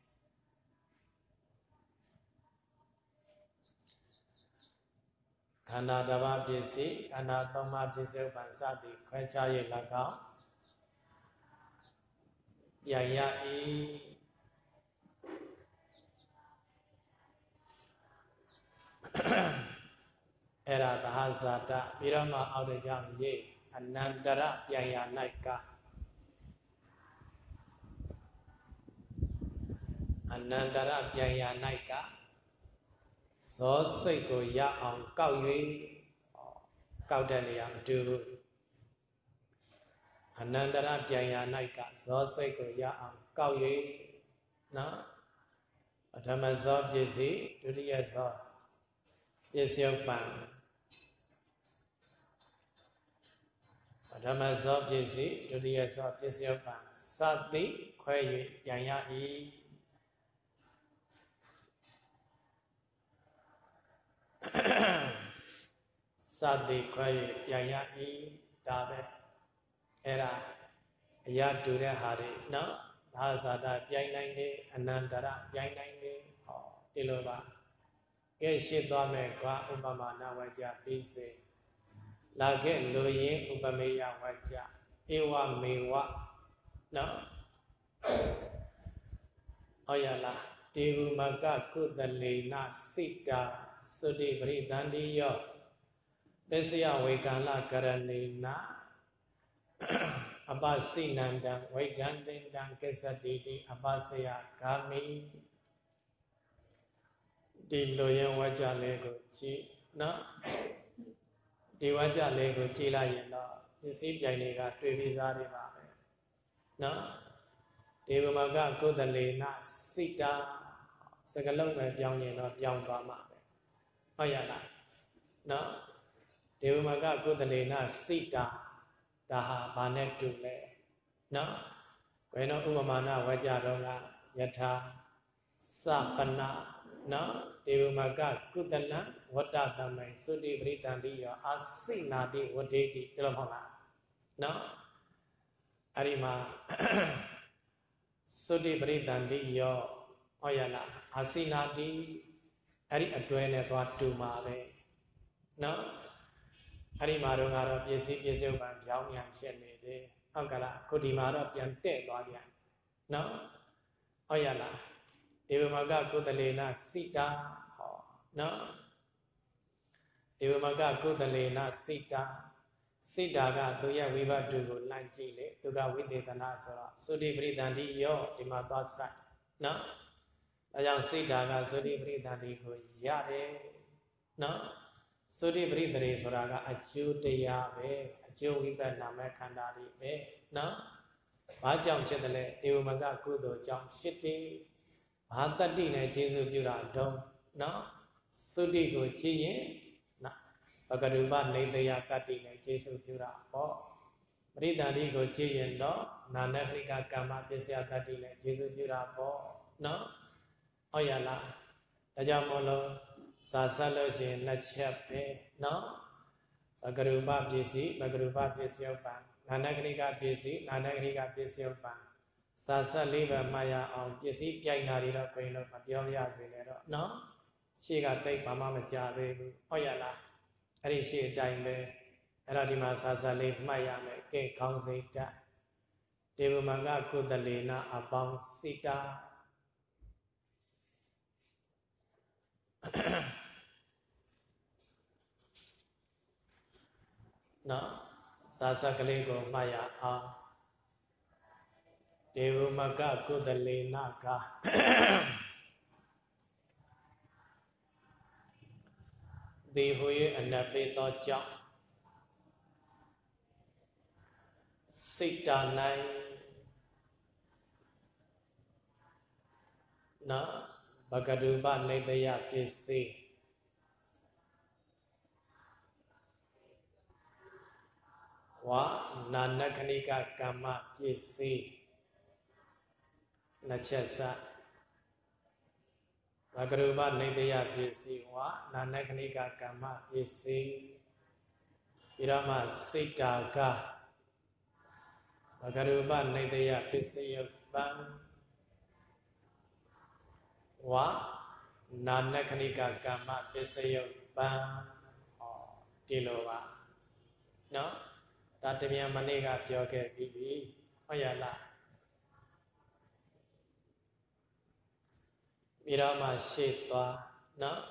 ခန္ဓာတစ်ပါးပစ္စည်းခန္ဓာသုံးပါးပစ္စည်းဥပ္ပါစသည်ခွဲခြား၍၎င်းပြန်ရ၏အဲ့ဒါသဟဇာတပြီးတော့မှအောက်တဲ့ကြောင့်ရေးအနန္တရပြန်ရ၌ကအနန္တရပြန်ရ၌ကဇောစိတ်ကိုရအောင်ကောက်၍ကောက်တဲ့နေရာမတူဘူးအနန္တရပြန်ရ၌ကဇောစိတ်ကိုရအောင်ကောက်၍နော်ပထမဇောပစ္စည်းဒုတိယဇောပစ္စယုပ္ပံပထမဇောပစ္စည်းဒုတိယဇောပစ္စယုပ္ပံစသည်ခွဲ၍ပြန်ရ၏စသည်ခွဲ၍ပြန်ရ၏ဒါပဲအဲ့ဒါအရာတူတဲ့ဟာတွေနော်သာဇာတပြိုင်နိုင်တယ်အနန္တရပြိုင်နိုင်တယ်ဟောဒီလိုပါကဲရှင်းသွားမယ်ကွာဥပမာနာဝကြပြီးစေလာခဲ့လူရင်ဥပမေယဝကြဧဝမေဝနော်ဟောရလားတေဝမကကုသလေနစိတာသုတိပရိသန္တိယောပစ္စယဝေကံလကရဏေနအပစိနန္တံဝိဒံတင်တံကိစ္စတိတိအပစယဂာမိဒီလိုရင်ဝါကြလေးကိုကြည့်နော်ဒီဝါကြလေးကိုကြည့်လိုက်ရင်တော့ပစ္စည်းပြိုင်တွေကတွေ့ပြီးသားတွေပါပဲနော်ဒေဝမကကုသလေနစိတာစကလုံးပဲပြောင်းရင်တော့ပြောင်းသွားမှာပဲဟုတ်ရလားနော်ဒေဝမကကုသလေနစိတာဒါဟာဘာနဲ့တူလဲနော်ဘယ်တော့ဥပမာနာဝါကြတော့ကယထာစပနာနော်ဒေဝမကကုသလဝတ္တတမိန်သုတိပရိသန္တိယောအာစိနာတိဝဒေတိဒီလိုမဟုတ်လားနော်အဲ့ဒီမှာသုတိပရိသန္တိယောဟောရလားအာစိနာတိအဲ့ဒီအတွဲနဲ့သွားတူမှာပဲနော်အဲ့ဒီမှာတော့ကတော့ပစ္စည်းပစ္စည်းဥပ္ပံပြောင်းပြန်ဖြစ်နေတယ်ဟုတ်ကလားခုဒီမှာတော့ပြန်တဲ့သွားပြန်နော်ဟောရလားဒေဝမကကုသလေနစိတာဟောနော်ဒေဝမကကုသလေနစိတာစိတာကသူရဲ့ဝိဘတ်တုကိုလိုက်ကြည့်လေသူကဝိသေသနာဆိုတော့သုတိပရိသန္တိယောဒီမှာသွားဆိုင်နော်ဒါကြောင့်စိတာကသုတိပရိသန္တိကိုရတယ်နော်သုတိပရိသရေဆိုတာကအကျိုးတရားပဲအကျိုးဝိပဿနာမဲ့ခန္ဓာတွေပဲနော်ဘာကြောင့်ဖြစ်တယ်လဲဒေဝမကကုသိုလ်ကြောင့်ဖြစ်တယ်ဘာတတ္တိနဲ့ကျေစုပြုတာတော့နော်သုတိကိုကြည့်ရင်နော်ဘဂရူပနေတယတတ္တိနဲ့ကျေစုပြုတာပေါ့ပရိသန္တိကိုကြည့်ရင်တော့နာနခရိကကမ္မပစ္စယတတ္တိနဲ့ကျေစုပြုတာပေါ့နော်ဟုတ်ရလားဒါကြောင့်မို့လို့စာဆက်လို့ရှိရင်နှစ်ချက်ပဲနော်ဘဂရူပပစ္စည်းဘဂရူပပစ္စယဥပ္ပံနာနခရိကပစ္စည်းနာနခရိကပစ္စယဥပ္ပံစာဆက်လေးပဲမှတ်ရအောင်ပစ္စည်းပြိုင်တာတွေတော့ပြင်လို့မပြောရစေနဲ့တော့နော်ရှေ့ကတိတ်ဘာမှမကြသေးဘူးဟုတ်ရလားအဲ့ဒီရှေ့အတိုင်းပဲအဲ့တော့ဒီမှာစာဆက်လေးမှတ်ရမယ်ကဲခေါင်းစိတ်တဒေဝမကကုသလေနအပေါင်းစိတာနော်စာဆက်ကလေးကိုမှတ်ရအောင်ဒေဝမကကုသလေနကဒီဟူ၍အနပေသောကြောင့်စိတ်တာ၌နော်ဘဂရူပနေတယပစ္စည်းဝါနာနခဏိကကမ္မပစ္စည်းချက်စဘဂရုပနေတယပစ္စည်းဝနာနခဏိကကမ္မပစ္စည်းဣရမစိတ်တာကဘဂရုပနေတယပစ္စည်းယပံဝနာနခဏိကကမ္မပစ္စည်းယပံဟောဒီလိုပါနော်ဒါတမြန်မနေ့ကပြောခဲ့ပြီးပြီဟုတ်ရလားပြီးတော့မှရှေ့သွားနော်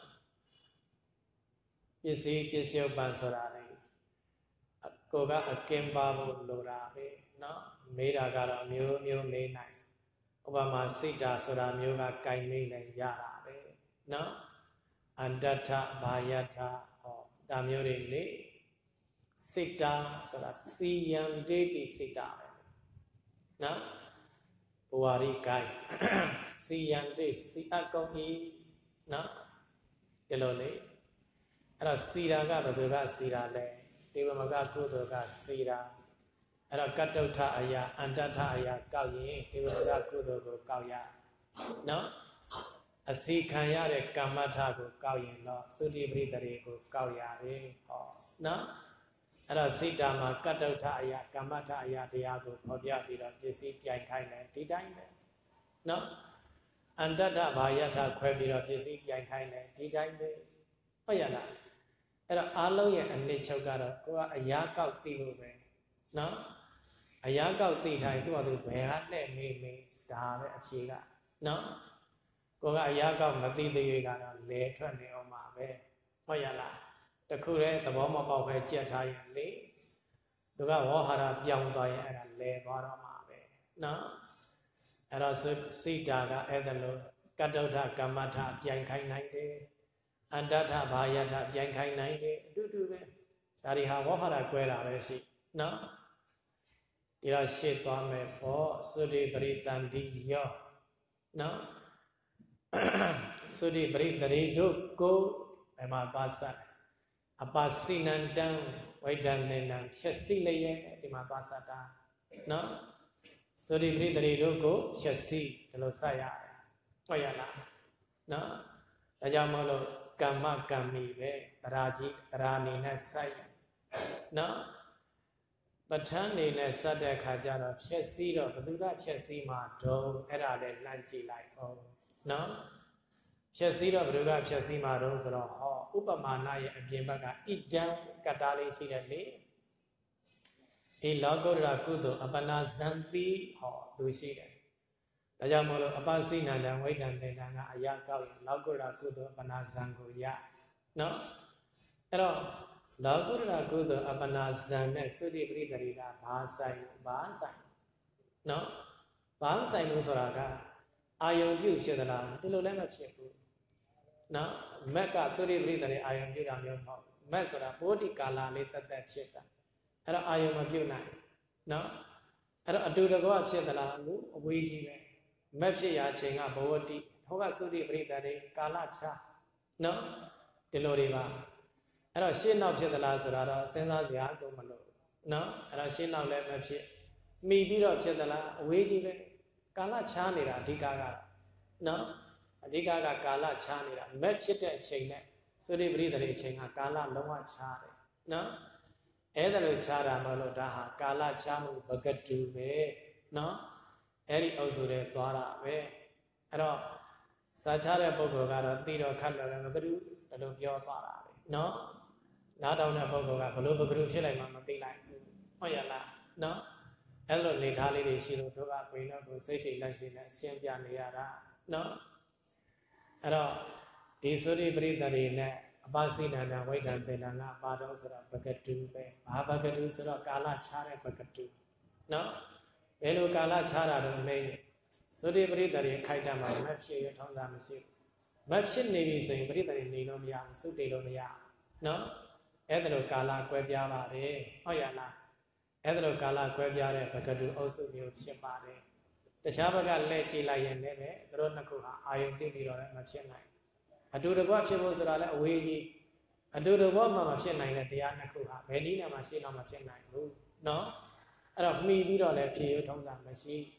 ပစ္စည်းပစ္စယပံဆိုတာလေကိုကအကင်းပါဖို့လိုတာပဲနော်မေးတာကတော့မျိုးမျိုးမေးနိုင်ဥပမာစိတ်ဓာဆိုတာမျိုးကကြိုင်နေလည်းရတာပဲနော်အန္တထဘာယထဟောဒါမျိုးတွေလေစိတ်ဓာဆိုတာစီယံဒေတိစိတ်ဓာပဲနော်ဘဝရိကိုင်စီယံဒေစီအကောင်ဤနော်ဒီလိုလေအဲ့တော့စီရာကဘယ်သူကစီရာလဲဒေဝမကကုသိုလ်ကစီရာအဲ့တော့ကတ္တုထအရာအန္တထအရာကောက်ရင်ဒေဝမကကုသိုလ်ကိုကောက်ရနော်အစီခံရတဲ့ကမ္မထကိုကောက်ရင်တော့သုတိပရိတရေကိုကောက်ရတယ်ဟောနော်အဲ့တော့စိတ္တမှာကတ္တုထအရာကမ္မထအရာတရားကိုဖော်ပြပြီးတော့ပစ္စည်းပြိုင်ခိုင်းတယ်ဒီတိုင်းပဲနော်အန္တထဘာယထခွဲပြီးတော့ပစ္စည်းပြိုင်ခိုင်းတယ်ဒီတိုင်းပဲဟုတ်ရလားအဲ့တော့အားလုံးရဲ့အနစ်ချုပ်ကတော့ကိုကအရာကောက်သိလို့ပဲနော်အရာကောက်သိထားရင်သူ့ဘာလို့ဘယ်ကနဲ့မေးမေးဒါပဲအဖြေကနော်ကိုကအရာကောက်မသိသေး၍ကတော့လဲထွက်နေအောင်ပါပဲဟုတ်ရလားတခုတည်းသဘောမပေါက်ပဲကြက်ထားရင်လေသူကဝေါဟာရပြောင်းသွားရင်အဲ့ဒါလဲသွားတော့မှာပဲနော်အဲ့တော့စိတ္တာကအဲ့ဒါလို့ကတ္တုထကမ္မထပြိုင်ခိုင်းနိုင်တယ်အန္တထဘာယထပြိုင်ခိုင်းနိုင်တယ်အတူတူပဲဒါတွေဟာဝေါဟာရကွဲတာပဲရှိနော်ဒီတော့ရှေ့သွားမယ်ပေါ့သုတိပရိတန္တိယောနော်သုတိပရိတရေတို့ကိုဘယ်မှာပါစအပါစိနန္တံဝိဒ္ဓနေနံဖြည့်စီလျက်ဒီမှာပါစတာနော်သုတိပရိတရေတို့ကိုဖြည့်စီဒီလိုစရတယ်ဟုတ်ရလားနော်ဒါကြောင့်မလို့ကမ္မကမ္မိပဲတရားကြီးတရားအနေနဲ့စိုက်နော်ပဋ္ဌာန်းအနေနဲ့စတဲ့အခါကျတော့ဖြည့်စီတော့ဘယ်သူကဖြည့်စီမှာတော့အဲ့ဒါလည်းလှမ်းကြည့်လိုက်အောင်နော်ဖြည့်စည်းတော့ဘယ်သူကဖြည့်စည်းမှာတော့ဆိုတော့ဟောဥပမာဏရဲ့အပြင်ဘက်ကဣဒံကတ္တာလေးရှိတယ်လေဒီလောကုတ္တရာကုသိုလ်အပနာဇံတိဟောသူရှိတယ်ဒါကြောင့်မလို့အပစိနန္ဒံဝိဒ္ဓံတေတံကအရာကောက်ရင်လောကုတ္တရာကုသိုလ်အပနာဇံကိုရနော်အဲ့တော့လောကုတ္တရာကုသိုလ်အပနာဇံနဲ့သုတိပရိတရေကဘာဆိုင်ဘာဆိုင်နော်ဘာဆိုင်လို့ဆိုတာကအာယုံပြုတ်ဖြစ်သလားဒီလိုလည်းမဖြစ်ဘူးနော်မက်ကသုရိပရိတရေအာယုံပြုတ်တာမျိုးမဟုတ်မက်ဆိုတာဘောဓိကာလလေးတက်တက်ဖြစ်တာအဲ့တော့အာယုံမပြုတ်နိုင်နော်အဲ့တော့အတူတကွဖြစ်သလားလို့အဝေးကြီးပဲမက်ဖြစ်ရာအချိန်ကဘဝတိဟောကသုရိပရိတရေကာလချနော်ဒီလိုတွေပါအဲ့တော့ရှင်းနောက်ဖြစ်သလားဆိုတာတော့စဉ်းစားစရာတော့မလို့နော်အဲ့တော့ရှင်းနောက်လည်းမဖြစ်မိပြီးတော့ဖြစ်သလားအဝေးကြီးပဲကာလချားနေတာအဓိကကတော့နော်အဓိကကကာလချားနေတာမက်ဖြစ်တဲ့အချိန်နဲ့သုရိပရိတရေအချိန်ကကာလလုံးဝချားတယ်နော်အဲ့ဒါလို့ချားတာမလို့ဒါဟာကာလချားမှုပကတူပဲနော်အဲ့ဒီအုပ်စုတွေသွားတာပဲအဲ့တော့စာချတဲ့ပုဂ္ဂိုလ်ကတော့သိတော့ခတ်တယ်ပကတူဒါလိုပြောသွားတာပဲနော်နားတောင်းတဲ့ပုဂ္ဂိုလ်ကဘလို့ပကတူဖြစ်လိုက်မှမသိလိုက်ဘူးဟုတ်ရလားနော်အဲ့လိုနေထားလေးတွေရှိလို့တို့ကဘိန်းတော့ကိုစိတ်ရှိလက်ရှိနဲ့ရှင်းပြနေရတာနော်အဲ့တော့ဒီသုရိပရိတရေနဲ့အပါစိနန္ဒဝိဒ္ဓံတေတံကပါတော့ဆိုတော့ပကတုပဲဘာပကတုဆိုတော့ကာလခြားတဲ့ပကတုနော်ဘယ်လိုကာလခြားတာတော့မေးသုရိပရိတရေခိုက်တတ်မှာမဖြစ်ရထောင်းစားမရှိဘူးမဖြစ်နေပြီဆိုရင်ပရိတရေနေလို့မရဘူးသုတေလို့မရနော်အဲ့ဒါလိုကာလကွဲပြားပါတယ်ဟုတ်ရလားအဲ့ဒါလိုကာလကွဲပြားတဲ့ပကတုအုပ်စုမျိုးဖြစ်ပါတယ်တခြားဘက်ကလဲကြည့်လိုက်ရင်လည်းပဲသူတို့နှစ်ခုဟာအာယုံတိပြီးတော့လည်းမဖြစ်နိုင်အတူတကွဖြစ်ဖို့ဆိုတာလည်းအဝေးကြီးအတူတကွမှမဖြစ်နိုင်တဲ့တရားနှစ်ခုဟာဘယ်နည်းနဲ့မှရှင်းတော့မဖြစ်နိုင်ဘူးเนาะအဲ့တော့မှီပြီးတော့လည်းဖြေရထုံးစံမရှိ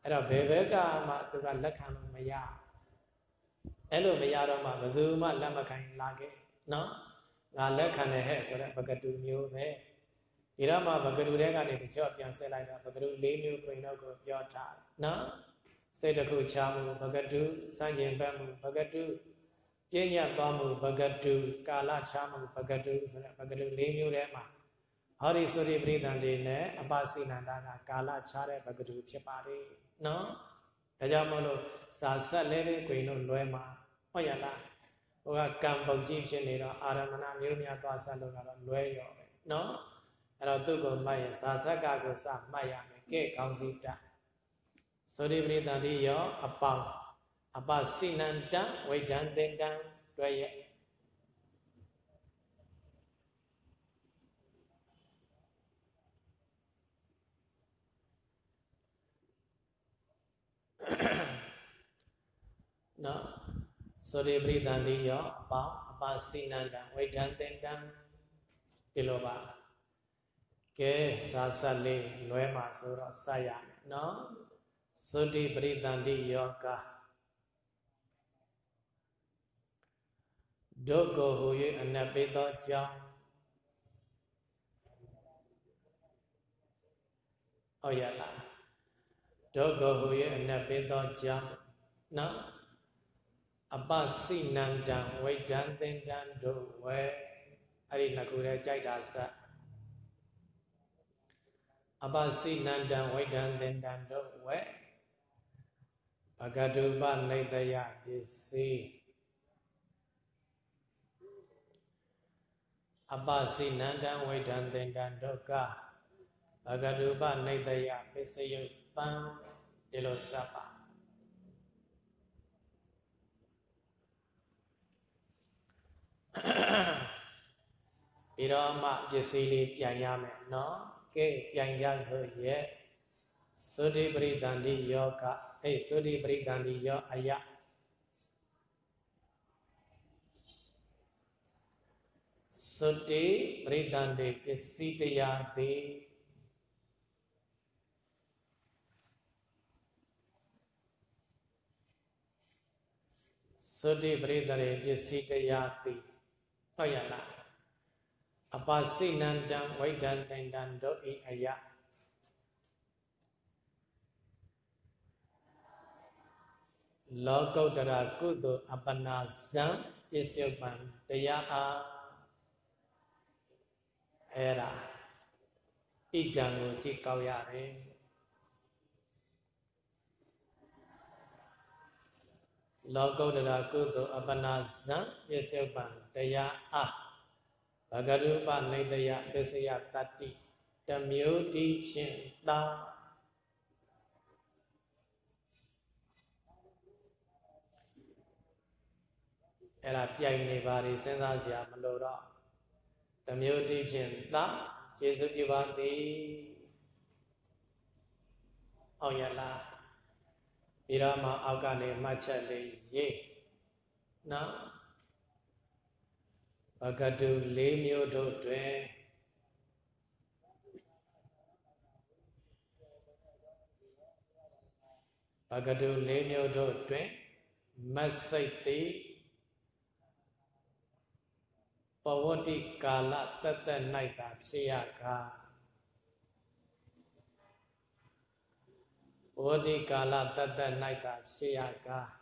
အဲ့တော့ဘယ်ဘက်ကမှသူကလက်ခံလို့မရအဲ့လိုမရတော့မှဘယ်သူမှလက်မခံလာခဲ့နော်ငါလက်ခံတယ်ဟဲ့ဆိုတော့ပကတူမျိုးပဲဒီတော့မှပကတူတဲ့ကနေတကြော့ပြန်ဆက်လိုက်တော့ပကတူ၄မျိုးခွင်တော့ကိုပြောထားတယ်နော်စိတ်တစ်ခုချမှုပကတုစံကျင်ဘက်မှုပကတုပြည့်ညတ်သွားမှုပကတုကာလချမှုပကတုဆိုတဲ့ပကတု၄မျိုးထဲမှာဟောဒီဆိုဒီပရိသန္တိနဲ့အပစိနန္ဒကကာလချတဲ့ပကတုဖြစ်ပါတယ်နော်ဒါကြောင့်မလို့စာဆက်လဲလေးကိုလို့လွဲမှာဟုတ်ရလားဟိုကကံပုတ်ကြီးဖြစ်နေတော့အာရမဏမျိုးများသွားဆက်လို့ကတော့လွဲရောပဲနော်အဲ့တော့သူ့ကိုမှတ်ရင်စာဆက်ကကိုစမှတ်ရမယ်ကဲကောင်းစီတဆိုဒီပရိသန္တိယောအပေါင်းအပစိနန္တဝိဒံသင်္တံတွေ့ရဲ့နော်ဆိုဒီပရိသန္တိယောအပေါင်းအပစိနန္တဝိဒံသင်္တံဒီလိုပါကဲစာဆက်လေးလွဲမှာဆိုတော့စရမယ်နော်သုတိပရိသန္တိယောကဒုက္ခဟူ၍အနက်ပေသောကြောင့်ဟုတ်ရလားဒုက္ခဟူ၍အနက်ပေသောကြောင့်နော်အပစိနန္တံဝိဒံသင်္တံတို့ဝဲအဲ့ဒီနှစ်ခုတည်းကြိုက်တာစအပစိနန္တံဝိဒံသင်္တံတို့ဝဲဘဂတုပနိတယပစ္စည်းအပစိနန္တံဝိဒံသင်္တံဒုက္ခဘဂတုပနိတယပစ္စယပံဒီလိုစပ်ပါပြီးတော့မှပစ္စည်းလေးပြန်ရမယ်နော်ကဲပြန်ကြဆိုရဲ့သုတိပရိသန္တိယောကအေးသုတိပရိသန္တိယောအယသုတိပရိသန္တိပစ္စည်းတရားသည်သုတိပရိသန္တိပစ္စည်းတရားသည်ဟုတ်ရလားအပစိနန္တံဝိဒံသင်္တံတို့ဤအယလောကုတ္တရာကုသိုလ်အပနာဇံပစ္စယပံတရားအားအဲ့ဒါဣဒံကိုကြည့်ကောက်ရတယ်လောကုတ္တရာကုသိုလ်အပနာဇံပစ္စယပံတရားအားဘဂရုပနိတယပစ္စယတတ္တိတမျိုးတည်းဖြင့်သာအဲ့ဒါပြိုင်နေပါလေစဉ်းစားစရာမလိုတော့တမျိုးတည်းဖြင့်သာယေရှုပြုပါသည်အောင်ရလားပြီးတော့မှအောက်ကနေမှတ်ချက်လေးရေးနော်ဘဂတု၄မျိုးတို့တွင်ဘဂတု၄မျိုးတို့တွင်မတ်စိတ်သည်ပဝတ္တိကာလတတ်တတ်၌သာဖြစ်ရကားပဝတ္တိကာလတတ်တတ်၌သာဖြစ်ရကား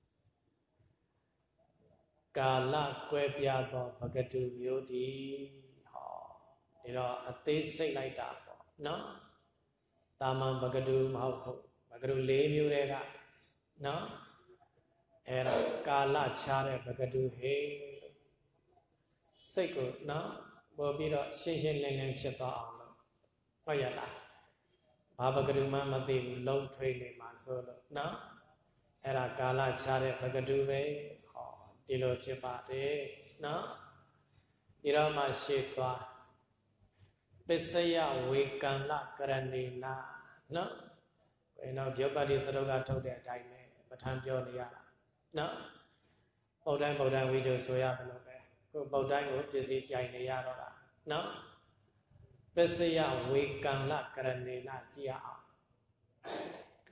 ကာလကွဲပြားသောဘဂတုမျိုးတည်းဟောဒီတော့အသေးစိတ်လိုက်တာပေါ့နော်တာမန်ဘဂတုမဟုတ်ဘူးဘဂတု၄မျိုးတည်းကနော်အဲ့ဒါကာလခြားတဲ့ဘဂတုဟေစိတ်ကိုနော်ပေါ်ပြီးတော့ရှင်းရှင်းလင်းလင်းဖြစ်သွားအောင်လို့ဟုတ်ရလားဘာဘဂတုမှမသိဘူးလုံးထွေးနေမှာဆိုလို့နော်အဲ့ဒါကာလခြားတဲ့ဘဂတုပဲဒီလိုဖြစ်ပါတယ်နော်ဒီတော့မှရှေ့သွားပစ္စယဝေကံလကရဏေနာနော်ဘယ်တော့ဗျောပါတိစရုပ်ကထုတ်တဲ့အတိုင်းပဲပဋ္ဌာန်းပြောနေရတာနော်ပုဒ္ဒံပုဒ္ဒံဝိဇ္ဇဆိုရတယ်လို့ပဲကိုပုဒ္ဒံကိုပစ္စည်းပြိုင်နေရတော့တာနော်ပစ္စယဝေကံလကရဏေနာကြည့်အောင်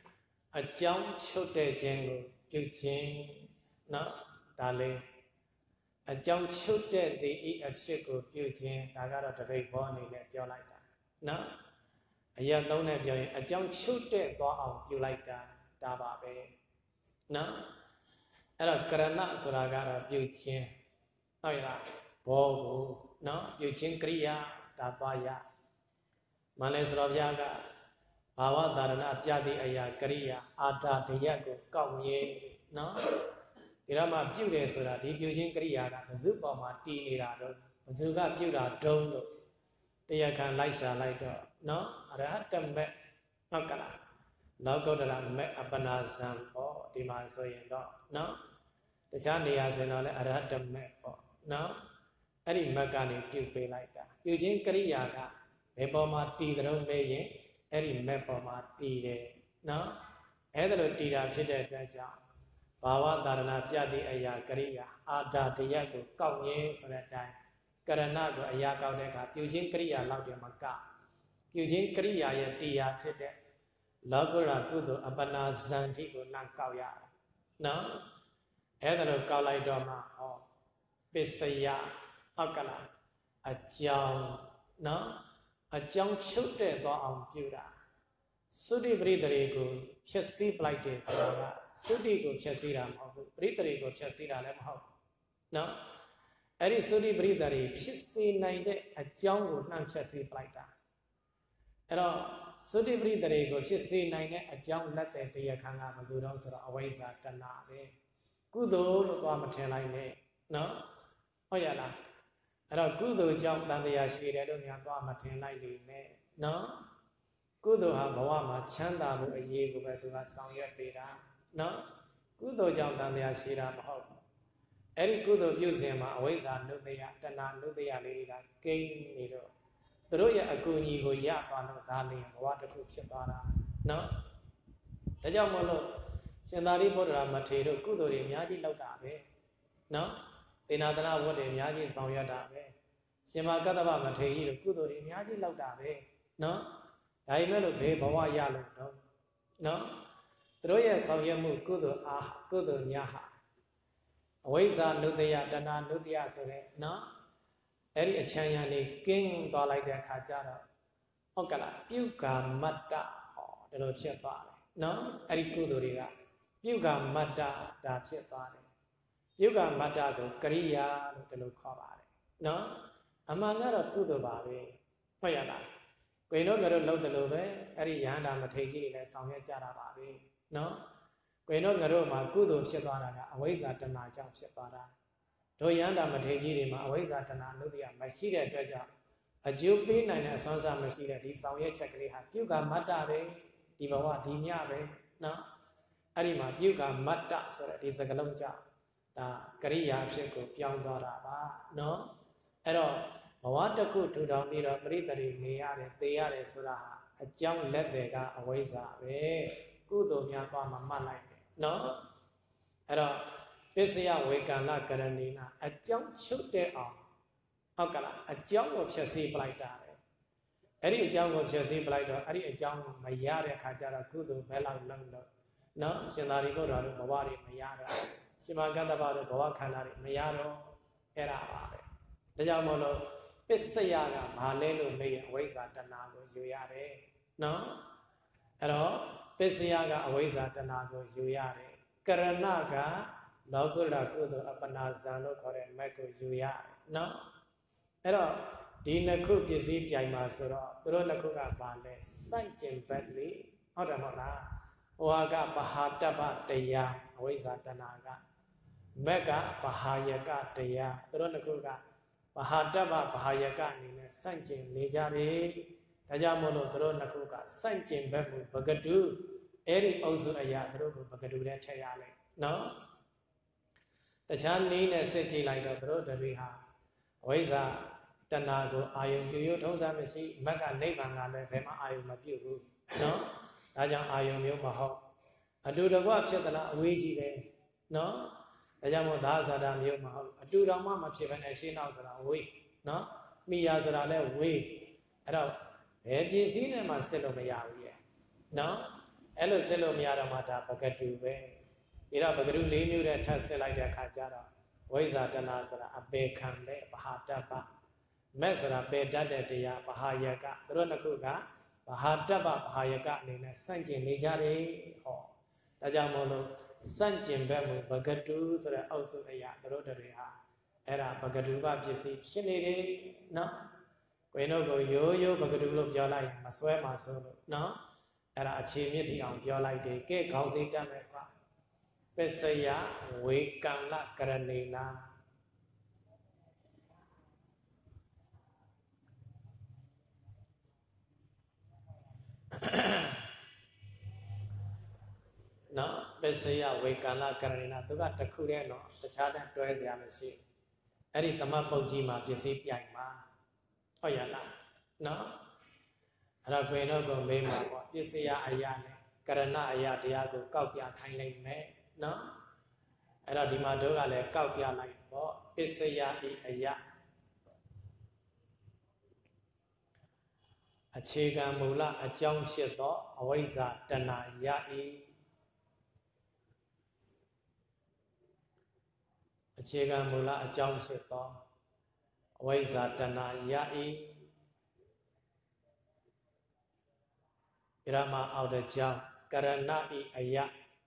အကြောင်းချုပ်တဲ့ခြင်းကိုပြုခြင်းနော်ဒါလေးအကြောင်းချုပ်တဲ့ဒီဤအဖြစ်ကိုပြုခြင်းဒါကတော့တပိတ်ဘောအနေနဲ့ပြောလိုက်တာနော်အရာသုံးနဲ့ပြောရင်အကြောင်းချုပ်တဲ့သွားအောင်ပြုလိုက်တာဒါပါပဲနော်အဲ့တော့ကရဏဆိုတာကတော့ပြုခြင်းဟုတ်ရလားဘောကိုနော်ပြုခြင်းကရိယာဒါသွားရမန္တလေးစတော်ဘုရားကဘာဝသာရဏပြတိအရာကရိယာအာတာတရက်ကိုကောက်မြဲနော်ဒီတော့မှပြုတယ်ဆိုတာဒီပြုခြင်းကရိယာကဘဇုပေါ်မှာတည်နေတာတော့ဘဇုကပြုတာဒုံလို့တရားခံလိုက်ရှာလိုက်တော့နော်အရဟတမေဟုတ်ကလားလောကုတ္တရမေအပနာဇံပေါ့ဒီမှာဆိုရင်တော့နော်တခြားနေရာဆိုရင်တော့လည်းအရဟတမေပေါ့နော်အဲ့ဒီမက်ကနေပြုပေးလိုက်တာပြုခြင်းကရိယာကဘယ်ပေါ်မှာတည်ကြုံမေးရင်အဲ့ဒီမက်ပေါ်မှာတည်တယ်နော်အဲ့ဒါလိုတည်တာဖြစ်တဲ့အတွက်ကြောင့်ဘာဝသာရဏပြတိအရာကရိယာအာတာတရက်ကိုကောက်ငင်းဆိုတဲ့အတိုင်းကရဏကိုအရာကောက်တဲ့အခါပြုခြင်းကရိယာလောက်တယ်မကပြုခြင်းကရိယာရဲ့တရားဖြစ်တဲ့လောကုတ္တရာကုသိုလ်အပနာဇံတိကိုလမ်းကောက်ရတယ်နော်အဲ့ဒါလိုကောက်လိုက်တော့မှဟောပစ္စယဟုတ်ကလားအကြောင်းနော်အကြောင်းချုပ်တဲ့သွားအောင်ပြုတာသုတိပရိသေတွေကိုဖြည့်ဆည်းပလိုက်တယ်ဆိုတာကသုတိကိုဖြည့်ဆည်းတာမဟုတ်ဘူးပရိသေတွေကိုဖြည့်ဆည်းတာလည်းမဟုတ်ဘူးနော်အဲ့ဒီသုတိပရိသေတွေဖြစ်စေနိုင်တဲ့အကြောင်းကိုနှံ့ချက်ဆည်းပလိုက်တာအဲ့တော့သုတိပရိသေတွေကိုဖြစ်စေနိုင်တဲ့အကြောင်းလက်တဲ့တရားခံကဘယ်လိုတော့ဆိုတော့အဝိဇ္ဇာတဏှာပဲကုသိုလ်လို့သွားမထင်လိုက်နဲ့နော်ဟုတ်ရလားအဲ့တော့ကုသိုလ်ကြောင့်တန်တရားရှိတယ်လို့များသွားမထင်လိုက်နေနဲ့နော်ကုသိုလ်ဟာဘဝမှာချမ်းသာမှုအရေးကိုပဲသူကဆောင်ရွက်ပေးတာနော်ကုသိုလ်ကြောင့်တန်တရားရှိတာမဟုတ်ဘူးအဲ့ဒီကုသိုလ်ပြုစဉ်မှာအဝိဇ္ဇာနုတ္တယတဏှာနုတ္တယလေးတွေကကိန်းနေတော့သူတို့ရဲ့အကူအညီကိုရသွားလို့ဒါလည်းဘဝတစ်ခုဖြစ်သွားတာနော်ဒါကြောင့်မို့လို့ရှင်သာရိပုတ္တရာမထေရတို့ကုသိုလ်တွေအများကြီးလုပ်တာပဲနော်သေနာသနာဝတ်တွေအများကြီးဆောင်ရွက်တာပဲရှင်မကတ္တဗမထေရကြီးတို့ကုသိုလ်တွေအများကြီးလုပ်တာပဲနော်ဒါပေမဲ့လို့ဘယ်ဘဝရလို့တော့နော်သူတို့ရဲ့ဆောင်ရွက်မှုကုသိုလ်အားကုသိုလ်များဟာအဝိဇ္ဇာနုတ္တယတဏှာနုတ္တယဆိုတဲ့နော်အဲ့ဒီအချမ်းရံလေးကင်းသွားလိုက်တဲ့အခါကျတော့ဟုတ်ကလားပြုကာမတ္တဟောဒါလိုဖြစ်သွားတယ်နော်အဲ့ဒီကုသိုလ်တွေကပြုကာမတ္တဒါဖြစ်သွားတယ်ပြုကာမတ္တကိုကရိယာလို့ဒါလိုခေါ်ပါတယ်နော်အမှန်ကတော့ကုသိုလ်ပါပဲဟုတ်ရလားကိုယ်တို့ကတော့လှုပ်တယ်လို့ပဲအဲ့ဒီယဟန္တာမထေရကြီးတွေလည်းဆောင်ရွက်ကြတာပါပဲနော်ကိုယ်တို့ကတော့မှာကုသိုလ်ဖြစ်သွားတာကအဝိဇ္ဇာတဏှာကြောင့်ဖြစ်သွားတာတို့ယဟန္တာမထေရကြီးတွေမှာအဝိဇ္ဇာတဏှာနုတ္တိယမရှိတဲ့အတွက်ကြောင့်အကျိုးပေးနိုင်တဲ့အစွမ်းစားမရှိတဲ့ဒီဆောင်ရွက်ချက်ကလေးဟာပြုကာမတ္တပဲဒီဘဝဒီညပဲနော်အဲ့ဒီမှာပြုကာမတ္တဆိုတဲ့ဒီစကားလုံးကြောင့်ဒါကရိယာဖြစ်ကိုပြောင်းသွားတာပါနော်အဲ့တော့ဘဝတစ်ခုထူထောင်ပြီးတော့ပရိသေတွေနေရတယ်သေရတယ်ဆိုတာဟာအကြောင်းလက်တွေကအဝိဇ္ဇာပဲကုသိုလ်များသွားမှမှတ်လိုက်တယ်နော်အဲ့တော့ပစ္စယဝေကံလကရဏီနာအကြောင်းချုပ်တဲ့အောင်ဟုတ်ကလားအကြောင်းကိုဖြည့်ဆည်းပလိုက်တာပဲအဲ့ဒီအကြောင်းကိုဖြည့်ဆည်းပလိုက်တော့အဲ့ဒီအကြောင်းမရတဲ့ခါကျတော့ကုသိုလ်ဘယ်လောက်လုံးလို့နော်ရှင်သာရိပုတ္တရာတို့ဘဝတွေမရတော့ရှင်မကတ္တဗတို့ဘဝခန္ဓာတွေမရတော့အဲ့ဒါပါပဲဒါကြောင့်မို့လို့ပစ္စယကဘာလဲလို့မေးရင်အဝိဇ္ဇာတဏှာကိုယူရတယ်နော်အဲ့တော့ပစ္စယကအဝိဇ္ဇာတဏှာကိုယူရတယ်ကရဏကလောကုတ္တရာကုသိုလ်အပနာဇံလို့ခေါ်တဲ့မက်ကိုယူရတယ်နော်အဲ့တော့ဒီနှစ်ခုပစ္စည်းပြိုင်မှာဆိုတော့သူတို့နှစ်ခုကဘာလဲစိုက်ကျင်ဘက်လေဟုတ်တယ်မဟုတ်လားဟိုဟာကပဟာတပ္ပတရားအဝိဇ္ဇာတဏှာကမက်ကပဟာယကတရားသူတို့နှစ်ခုကပဟာတပ္ပပဟာယကအနေနဲ့စိုက်ကျင်နေကြတယ်ဒါကြောင့်မို့လို့သူတို့နှစ်ခုကစိုက်ကျင်ဘက်ကိုပကတုအဲ့ဒီအုပ်စုအရာသူတို့ကိုပကတုနဲ့ထည့်ရလိုက်နော်တခြားနည်းနဲ့စစ်ကြည့်လိုက်တော့သူတို့တွေဟာအဝိဇ္ဇာတဏှာကိုအာယုံပြုရထုံးစံမရှိမက်ကနိဗ္ဗာန်ကလည်းဘယ်မှအာယုံမပြုဘူးနော်ဒါကြောင့်အာယုံမျိုးမဟုတ်အတူတကွဖြစ်သလားအဝေးကြီးပဲနော်ဒါကြောင့်မို့သာဇာတာမျိုးမဟုတ်အတူတော်မှမဖြစ်ဘဲနဲ့ရှင်းနောက်ဆိုတာဝေးနော်မိယာဆိုတာလည်းဝေးအဲ့တော့ဘယ်ပစ္စည်းနဲ့မှစစ်လို့မရဘူးရဲ့နော်အဲ့လိုစစ်လို့မရတော့မှဒါပကတုပဲပြီးတော့ပကတုလေးမျိုးနဲ့ထပ်စစ်လိုက်တဲ့အခါကျတော့ဝိဇ္ဇာတဏှာဆိုတာအပေခံပဲပဟာတ္တပမက်ဆိုတာပေတတ်တဲ့တရားပဟာယကသူတို့နှစ်ခုကပဟာတ္တပပဟာယကအနေနဲ့စန့်ကျင်နေကြတယ်ဟောဒါကြောင့်မို့လို့စန့်ကျင်ဘက်မူပကတုဆိုတဲ့အုပ်စုအရာသူတို့တွေဟာအဲ့ဒါပကတုပပစ္စည်းဖြစ်နေတယ်နော်ကိုယ်တို့ကိုရိုးရိုးပကတုလို့ပြောလိုက်မစွဲမှာဆိုလို့နော်အဲ့ဒါအခြေမြစ်ထီအောင်ပြောလိုက်တယ်ကဲခေါင်းစည်းတတ်မယ်ကွာပစ္စယဝေကံလကရဏေနာနော်ပစ္စယဝေကံလကရဏေနာသူကတခုတည်းနော်တခြားတည်းတွဲစရာမရှိအဲ့ဒီသမတ်ပုတ်ကြီးမှာပစ္စည်းပြိုင်မှာဟုတ်ရလားနော်အဲ့တော့ကိုယ်တော့ကိုမေးမှာပေါ့ပစ္စယအရာနဲ့ကရဏအရာတရားကိုကောက်ပြခိုင်းလိုက်မယ်နော်အဲ့တော့ဒီမှာတို့ကလည်းကောက်ပြလိုက်ပေါ့ပစ္စယဤအရာအခြေခံမူလအကြောင်းဖြစ်သောအဝိဇ္ဇာတဏှာယဤအခြေခံမူလအကြောင်းဖြစ်သောအဝိဇ္ဇာတဏှာယဤပြရမအောက်တဲ့ကြောင်းကရဏဤအယ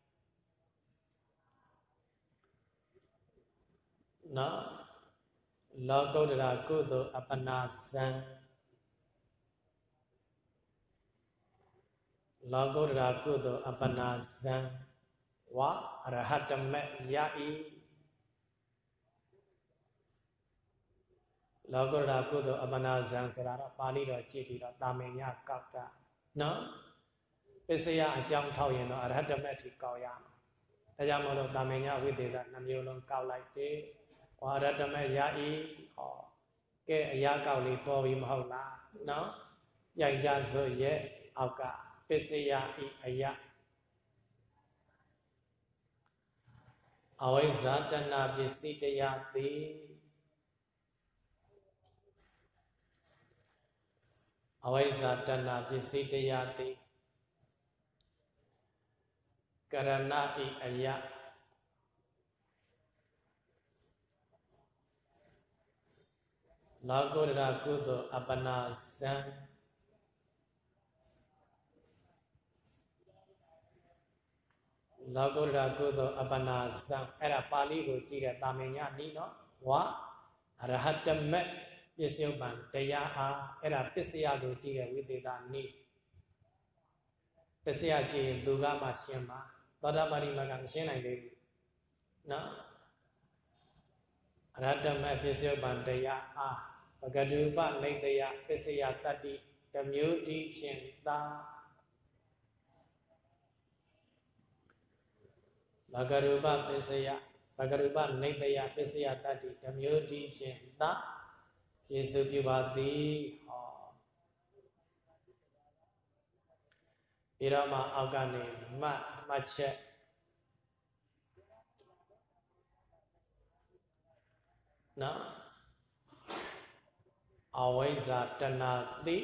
နော်လောကုတ္တရာကုသိုလ်အပနာဇံလောကုတ္တရာကုသိုလ်အပနာဇံဝအရဟတမေယဤလောကုတ္တရာကုသိုလ်အပနာဇံဆိုတာတော့ပါဠိတော်ကြည့်ပြီးတော့တာမင်ညကောက်တာနော်ပစ္စယအကြောင်းထောက်ရင်တော့အရဟတမေထိကောက်ရမှာဒါကြောင့်မလို့တာမင်ညဝိသေသနှမျိုးလုံးကောက်လိုက်တယ်ဝါရတမေယဤဟောကဲအရာကောက်လေးပေါ်ပြီးမဟုတ်လားနော်ပြိုင်ကြဆိုရဲ့အောက်ကပစ္စယဤအရာအဝိဇ္ဇာတဏှာပစ္စည်းတရားသည်အဝိဇ္ဇာတဏှာပစ္စည်းတရားသည်ကရဏဤအရာလောကုတ္တရာကုသိုလ်အပနာဇံလောကုတ္တရာကုသိုလ်အပနာဇံအဲ့ဒါပါဠိကိုကြည့်တဲ့တာမင်ညနီးနော်ဝါအရဟတမေပစ္စယုပ္ပံတရားအားအဲ့ဒါပစ္စယကိုကြည့်တဲ့ဝိသေသနီးပစ္စယကြည့်ရင်သူကမှရှင်းပါသောတာပတိမကမရှင်းနိုင်သေးဘူးနော်အရဟတမေပစ္စယုပ္ပံတရားအားပကတုပနိတယပစ္စယတတ္တိတမျိုးတည်းဖြင့်သာဘဂရူပပစ္စယဘဂရူပနိတယပစ္စယတတ္တိတမျိုးတည်းဖြင့်သာယေစုပြုပါသည်ဟောပြီးတော့မှအောက်ကနေမတ်မှတ်ချက်နော်အဝိဇ္ဇာတဏှာတိ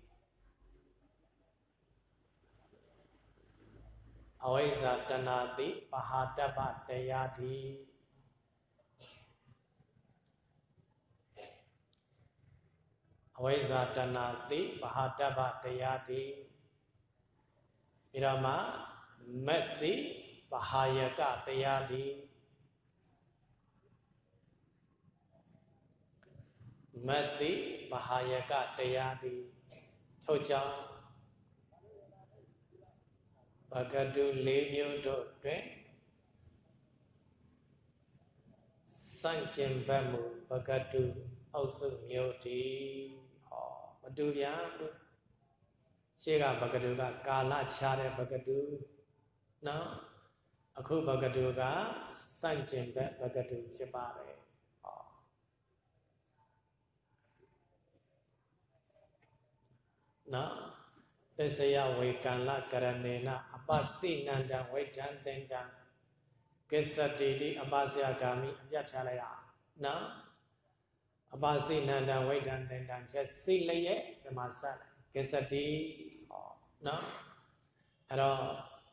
အဝိဇ္ဇာတဏှာတိပဟာတ္တပတရားတိအဝိဇ္ဇာတဏှာတိပဟာတ္တပတရားတိပြီးတော့မှမက်တိပဟာယကတရားတိမတ္တိမဟာယကတရားသည်ထို့ကြောင့်ဘဂတုလေးမျိုးတို့တွင်စန့်ကျင်ဘက်မူဘဂတုအုပ်စုမျိုးတည်းဟောမတူပြန်ဘူးရှေ့ကဘဂတုကကာလခြားတဲ့ဘဂတုနော်အခုဘဂတုကစန့်ကျင်ဘက်ဘဂတုဖြစ်ပါတယ်နော်ပစ္စယဝေကံလကရဏေနအပစိနန္တံဝိဒံသင်္တံကိစ္စတိတိအပစယဂာမိအပြတ်ဖြာလိုက်ရနော်အပစိနန္တံဝိဒံသင်္တံချက်စိလျက်ဓမ္မစကိစ္စတိဟောနော်အဲ့တော့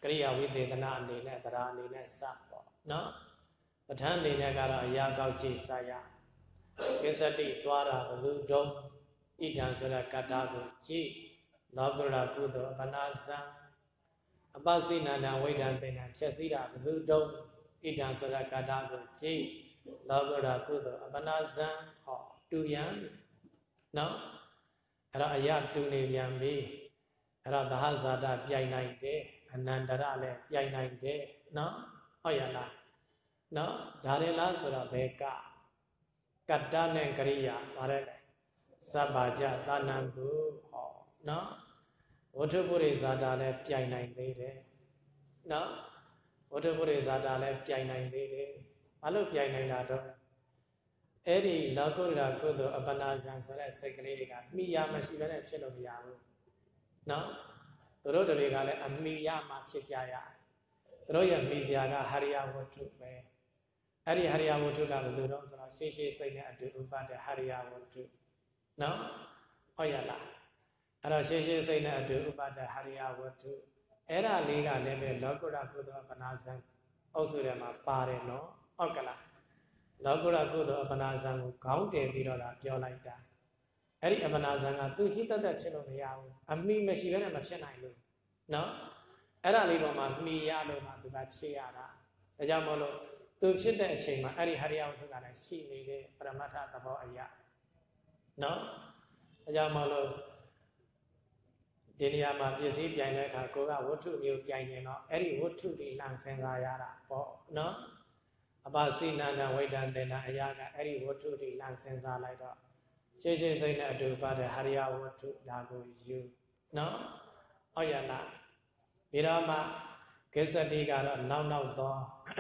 ကရိယာဝိသေသနာအနေနဲ့တရားအနေနဲ့စပေါ့နော်ပဋ္ဌာန်းအနေနဲ့ကတော့အရာကောက်ကြည့်စရကိစ္စတိသွားတာဘုဒ္ဓံဣဒံဆိုတဲ့ကတ္တကိုကြည့်လောကုတ္တရာကုသိုလ်အပနာစံအပစိနန္ဒဝိဒံသင်္နံဖြည့်စည်းတာဘုဒ္ဓံဣဒံဆိုတဲ့ကတ္တကိုကြည့်လောကုတ္တရာကုသိုလ်အပနာစံဟောတူပြန်နော်အဲ့တော့အရာတူနေပြန်ပြီအဲ့တော့သဟဇာတပြိုင်နိုင်တယ်အနန္တရလည်းပြိုင်နိုင်တယ်နော်ဟုတ်ရလားနော်ဒါရင်လားဆိုတော့ဘယ်ကကတ္တနဲ့ကရိယာဗါတဲ့စဗ္ဗာကြသာနံကိုဟောနော်ဝဋ္ထုပုရိဇာတာလည်းပြိုင်နိုင်သေးတယ်နော်ဝဋ္ထုပုရိဇာတာလည်းပြိုင်နိုင်သေးတယ်ဘာလို့ပြိုင်နိုင်တာတော့အဲ့ဒီလောကုတ္တရာကုသိုလ်အပနာဇံဆိုတဲ့စိတ်ကလေးတွေကမိယာမရှိဘဲနဲ့ဖြစ်လို့မရဘူးနော်သူတို့တွေကလည်းအမိယာမှဖြစ်ကြရသူတို့ရဲ့မိစရာကဟရိယဝတ္ထုပဲအဲ့ဒီဟရိယဝတ္ထုကဘယ်လိုတော့ဆိုတော့ရှေးရှေးစိတ်နဲ့အတူဥပတဲ့ဟရိယဝတ္ထုနော်ဟုတ်ရလားအဲ့တော့ရှေးရှေးစိတ်နဲ့အတူဥပတဲ့ဟရိယဝတ္ထုအဲ့ဒါလေးကလည်းပဲလောကုတ္တရာကုသိုလ်အပနာဇံအုပ်စုထဲမှာပါတယ်နော်ဟုတ်ကလားလောကုတ္တရာကုသိုလ်အပနာဇံကိုခေါင်းတည်ပြီးတော့လာပြောလိုက်တာအဲ့ဒီအပနာဇံကသူကြီးတက်တက်ဖြစ်လို့မရဘူးအမိမရှိဘဲနဲ့မဖြစ်နိုင်လို့နော်အဲ့ဒါလေးပေါ်မှာမှီရလို့မှသူကဖြစ်ရတာဒါကြောင့်မို့လို့သူဖြစ်တဲ့အချိန်မှာအဲ့ဒီဟရိယဝတ္ထုကလည်းရှိနေတဲ့ပရမတ္ထသဘောအရာနော်ဒါကြောင့်မို့လို့ဒီနေရာမှာပစ္စည်းပြိုင်တဲ့အခါကိုကဝတ္ထုမျိုးပြိုင်နေတော့အဲ့ဒီဝတ္ထုတွေလန့်စင်စားရတာပေါ့နော်အပစိနန္ဒဝိဒံသင်္နံအရာကအဲ့ဒီဝတ္ထုတွေလန့်စင်စားလိုက်တော့ရှေးရှေးစိတ်နဲ့အတူပါတဲ့ဟရိယဝတ္ထုဒါကိုယူနော်ဟုတ်ရလားပြီးတော့မှကိစ္စတိကတော့နောက်နောက်သော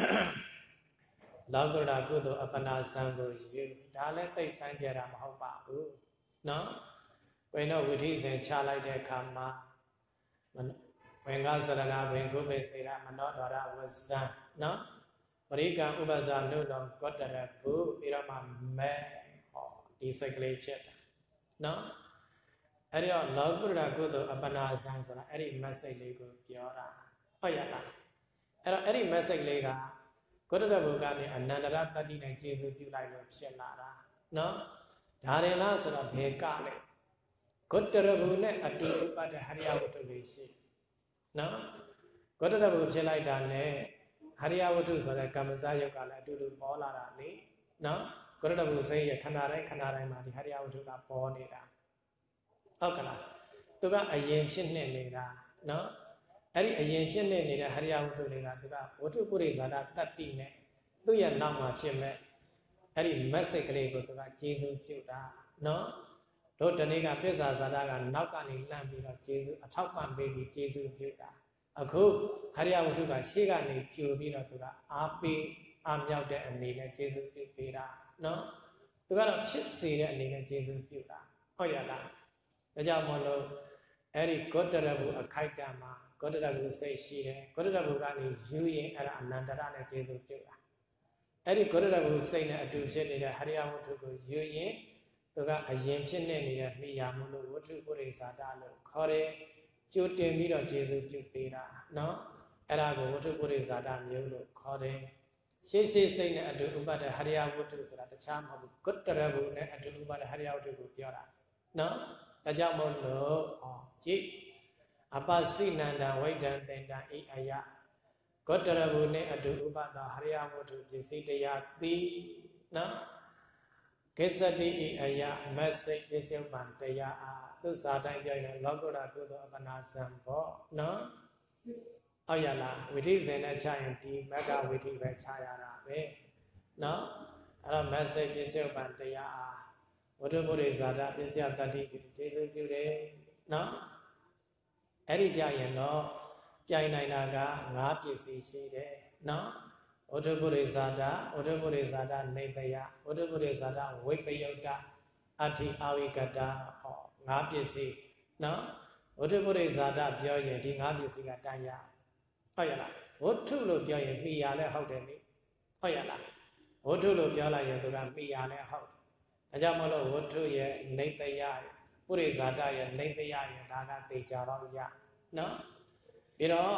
လောကုတ္တရာကုသိုလ်အပနာဇံကိုယူဒါလည်းသိစမ်းကြတာမဟုတ်ပါဘူးနော်ဘယ်တော့ဝိဓိစဉ်ချလိုက်တဲ့အခါမှာဝင်္ဂစရဏဝင်ကုပေစေရမနောဒရဝဇံနော်ပရိကံဥပဇာနုလောကောတရပုပြီးတော့မှမဲဟောဒီစိတ်ကလေးဖြစ်တာနော်အဲ့ဒီတော့လောကုတ္တရာကုသိုလ်အပနာဇံဆိုတာအဲ့ဒီ message လေးကိုပြောတာဟုတ်ရလားအဲ့တော့အဲ့ဒီ message လေးကကုတ္တရဘုကနေအနန္တရတတ္တိနဲ့ကျေစုပြုလိုက်လို့ဖြစ်လာတာနော်ဒါရင်လားဆိုတော့ဘယ်ကလဲကုတ္တရဘုနဲ့အတူဥပဒဟရိယဝတ္ထုလေးရှိနော်ကုတ္တရဘုဖြစ်လိုက်တာနဲ့ဟရိယဝတ္ထုဆိုတဲ့ကမ္မဇယုတ်ကလည်းအတူတူပေါ်လာတာလေနော်ကုတ္တရဘုစိတ်ရခဏတိုင်းခဏတိုင်းမှာဒီဟရိယဝတ္ထုကပေါ်နေတာဟုတ်ကလားသူကအရင်ဖြစ်နေနေတာနော်အဲ့ဒီအရင်ဖြစ်နေနေတဲ့ဟရိယဝတ္ထုတွေကသူကဝတ္ထုပုရိဇာတတတ္တိနဲ့သူ့ရဲ့နောက်မှာဖြစ်မဲ့အဲ့ဒီ message ကလေးကိုသူကကျေစုပြုတာနော်တို့တနေ့ကပစ္စာဇာတာကနောက်ကနေလှမ်းပြီးတော့ကျေစုအထောက်ပံ့ပေးပြီးကျေစုပြုတာအခုဟရိယဝတ္ထုကရှေ့ကနေကြိုပြီးတော့သူကအားပေးအားမြောက်တဲ့အနေနဲ့ကျေစုပြုပေးတာနော်သူကတော့ဖြစ်စေတဲ့အနေနဲ့ကျေစုပြုတာဟုတ်ရလားဒါကြောင့်မလို့အဲ့ဒီဂေါတရဘုအခိုက်တံမှာဂေါတရဘုစိတ်ရှိတယ်ဂေါတရဘုကနေယူရင်အဲ့ဒါအနန္တရနဲ့ကျေစုပြုတာအဲ့ဒီဂေါတရဘုစိတ်နဲ့အတူဖြစ်နေတဲ့ဟရိယဝတ္ထုကိုယူရင်သူကအရင်ဖြစ်နေနေတဲ့မိယာမှုလို့ဝတ္ထုပုရိသတာလို့ခေါ်တယ်ကြိုတင်ပြီးတော့ကျေစုပြုပေးတာနော်အဲ့ဒါကိုဝတ္ထုပုရိသတာမျိုးလို့ခေါ်တယ်ရှေးရှေးစိတ်နဲ့အတူဥပဒဟရိယဝတ္ထုဆိုတာတခြားမဟုတ်ဘူးဂေါတရဘုနဲ့အတူဥပဒဟရိယဝတ္ထုကိုပြောတာနော်ဒါကြောင့်မို့လို့ဟောကြည့်အပစိနန္ဒဝိဒံသင်္တံဤအယဂေါတရဘုနဲ့အတူဥပဒဟရိယဝတ္ထုပစ္စည်းတရားတိနော်ကိစ္စတိဤအယမက်စိတ်ပစ္စုပန်တရားအားသူစာတိုင်းပြောရင်လောကုတ္တရာကုသိုလ်အပနာဇံပေါ့နော်ဟုတ်ရလားဝိဓိစဉ်နဲ့ချရင်ဒီမက္ကဝိဓိပဲချရတာပဲနော်အဲ့တော့မက်စိတ်ပစ္စုပန်တရားအားဝတ္ထုပုရိဇာတပစ္စယတတ္တိကိုကျေစုပြုတယ်နော်အဲ့ဒီကြရင်တော့ပြိုင်နိုင်တာကငါးပစ္စည်းရှိတယ်နော်ဝတ္ထုပုရိဇာတဝတ္ထုပုရိဇာတနေတယဝတ္ထုပုရိဇာတဝိပယုတ်တအဋ္ဌိအာဝိကတဟောငါးပစ္စည်းနော်ဝတ္ထုပုရိဇာတပြောရင်ဒီငါးပစ္စည်းကတန်ရဟုတ်ရလားဝတ္ထုလို့ပြောရင်မိယာလည်းဟုတ်တယ်လေဟုတ်ရလားဝတ္ထုလို့ပြောလိုက်ရင်သူကမိယာလည်းဟုတ်ဒါကြောင့်မလို့ဝတ္ထုရဲ့နေတယပုရိဇာတရဲ့နေတယရဲ့ဒါကသိကြတော့ရနော်ပြီးတော့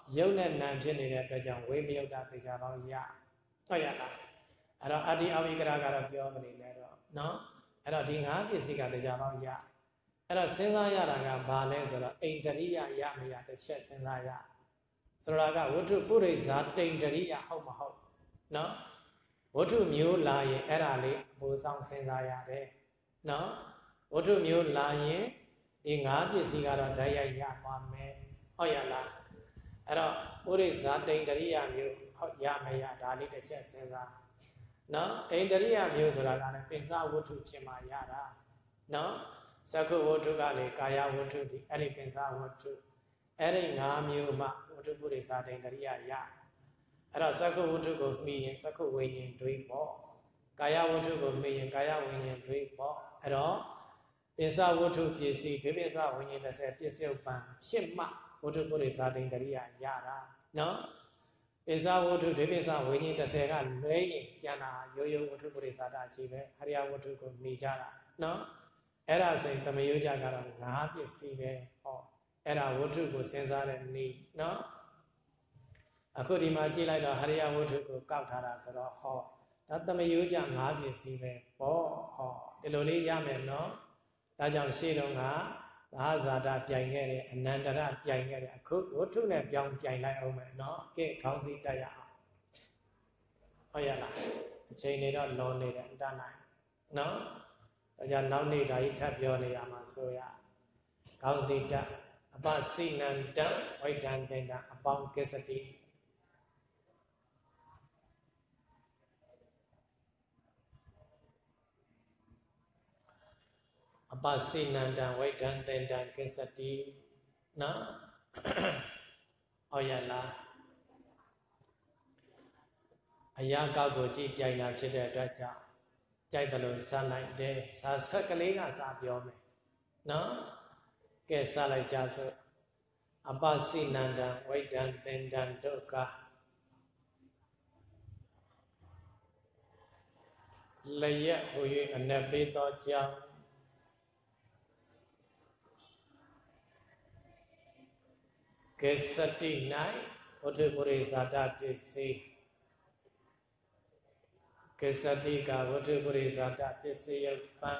ယုတ်နဲ့နာဖြစ်နေတဲ့အတွက်ကြောင့်ဝိမယုတ်တာသေချာပေါင်းရဟုတ်ရလားအဲ့တော့အတ္တိအဝိကရကတော့ပြောမနေနဲ့တော့နော်အဲ့တော့ဒီငါးပစ္စည်းကသေချာပေါင်းရအဲ့တော့စဉ်းစားရတာကဘာလဲဆိုတော့အိန္ဒရိယရမရတစ်ချက်စဉ်းစားရဆိုတာကဝတ္ထုပုရိသတိန္ဒရိယဟုတ်မဟုတ်နော်ဝတ္ထုမျိုးလာရင်အဲ့ဒါလေးအပူဆောင်စဉ်းစားရတယ်နော်ဝတ္ထုမျိုးလာရင်ဒီငါးပစ္စည်းကတော့ဓာတ်ရိုက်ရသွားမယ်ဟုတ်ရလားအဲ့တော့ပုရိသတိန္ဒရိယမျိုးဟုတ်ရမရဒါလေးတစ်ချက်စဉ်းစားနော်အိန္ဒရိယမျိုးဆိုတာကလည်းပိစဝတ္ထုဖြစ်မှရတာနော်သက္ကုဝတ္ထုကလေကာယဝတ္ထုဒီအဲ့ဒီပိစဝတ္ထုအဲ့ဒီငါးမျိုးမှဝတ္ထုပုရိသတိန္ဒရိယရအဲ့တော့သက္ကုဝတ္ထုကိုမှီရင်သက္ကုဝိညာဉ်တွေးပေါ့ကာယဝတ္ထုကိုမှီရင်ကာယဝိညာဉ်တွေးပေါ့အဲ့တော့ပိစဝတ္ထုပစ္စည်းဒိပိစဝိညာဉ်တစ်ဆယ်ပစ္စုပန်ဖြစ်မှဝတ္ထုပုရိသတိန္ဒရိယရတာနော်ပိစဝတ္ထုဒိပိစဝိညာဉ်တစ်ဆယ်ကလွဲရင်ကျန်တာရိုးရိုးဝတ္ထုပုရိသတာကြီးပဲဟရိယဝတ္ထုကိုမှီကြတာနော်အဲ့ဒါဆိုရင်သမယောကြကတော့ငါးပစ္စည်းပဲဟောအဲ့ဒါဝတ္ထုကိုစဉ်းစားတဲ့နည်းနော်အခုဒီမှာကြည့်လိုက်တော့ဟရိယဝတ္ထုကိုကောက်ထားတာဆိုတော့ဟောဒါသမယောကြငါးပစ္စည်းပဲပေါ့ဟောဒီလိုလေးရမယ်နော်ဒါကြောင့်ရှေ့တုန်းကသာဇာတပြိုင်ခဲ့တယ်အနန္တရပြိုင်ခဲ့တယ်အခုဝတ္ထုနဲ့ပြောင်းပြိုင်လိုက်အောင်မယ်နော်ကဲခေါင်းစည်းတက်ရအောင်ဟုတ်ရလားအချိန်နေတော့လွန်နေတယ်အတနိုင်နော်ဒါကြောင့်နောက်နေ့ဒါကြီးထပ်ပြောနေရမှာဆိုရခေါင်းစည်းတက်အပစိနန္တဝိဒ္ဓံတင်တာအပေါင်းကိစ္စတိအပစိနန္တဝိဒ္ဓံတင်တာကိစ္စတိနော်ဟုတ်ရလားအရာကောက်ကိုကြည့်ပြိုင်တာဖြစ်တဲ့အတွက်ကြောင့်ကြိုက်တယ်လို့စလိုက်တယ်စာဆက်ကလေးကစာပြောမယ်နော်ကဲစလိုက်ကြစို့အပစိနန္တဝိဒ္ဓံတင်တံဒုက္ခလျက်ဟူ၍အနက်ပေးသောကြောင့်ကေစတိ၌ဝတ္ထုပုရိသတာပစ္စည်းကေစတိကဝတ္ထုပုရိသတာပစ္စည်းယပံ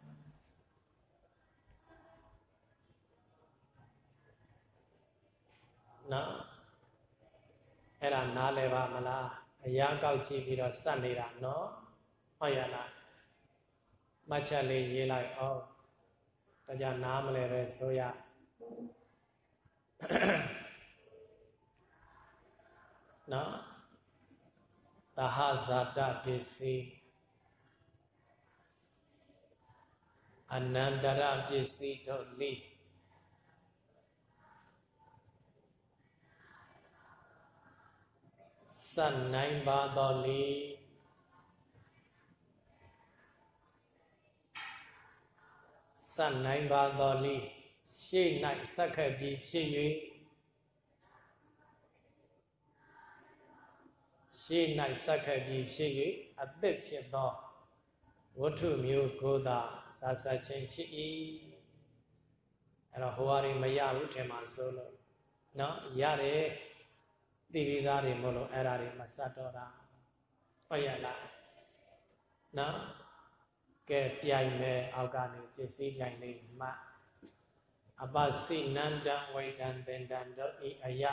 နော်အဲ့ဒါနားလည်ပါမလားအရာကောက်ကြည့်ပြီးတော့စက်နေတာနော်ဟုတ်ရလားမှတ်ချက်လေးရေးလိုက်အောင်ဒါကြောင့်နားမလဲပဲဆိုရနော်သဟဇာတပစ္စည်းအနန္တရပစ္စည်းတို့လိစနိုင်ပါတော်လိစနိုင်ပါတော်လိရှေ့၌စက္ခပြီဖြစ်၍ရှေ့၌စက္ခပြီဖြစ်၍အသက်ဖြစ်သောဝတ္ထုမျိုးကိုသာစာစချင်းဖြစ်၏အဲ့တော့ဟိုဟာတွေမရဘူးထင်ပါဆိုလို့နော်ရတယ်တိပိစားတွေမဟုတ်လို့အဲ့ဒါတွေမစတ်တော့တာဟုတ်ရလားနော်ကဲပြိုင်မယ်အောက်ကနေပစ္စည်းပြိုင်လေးမှအပစိနန္တဝိဒံသင်္တံတို့ဤအယ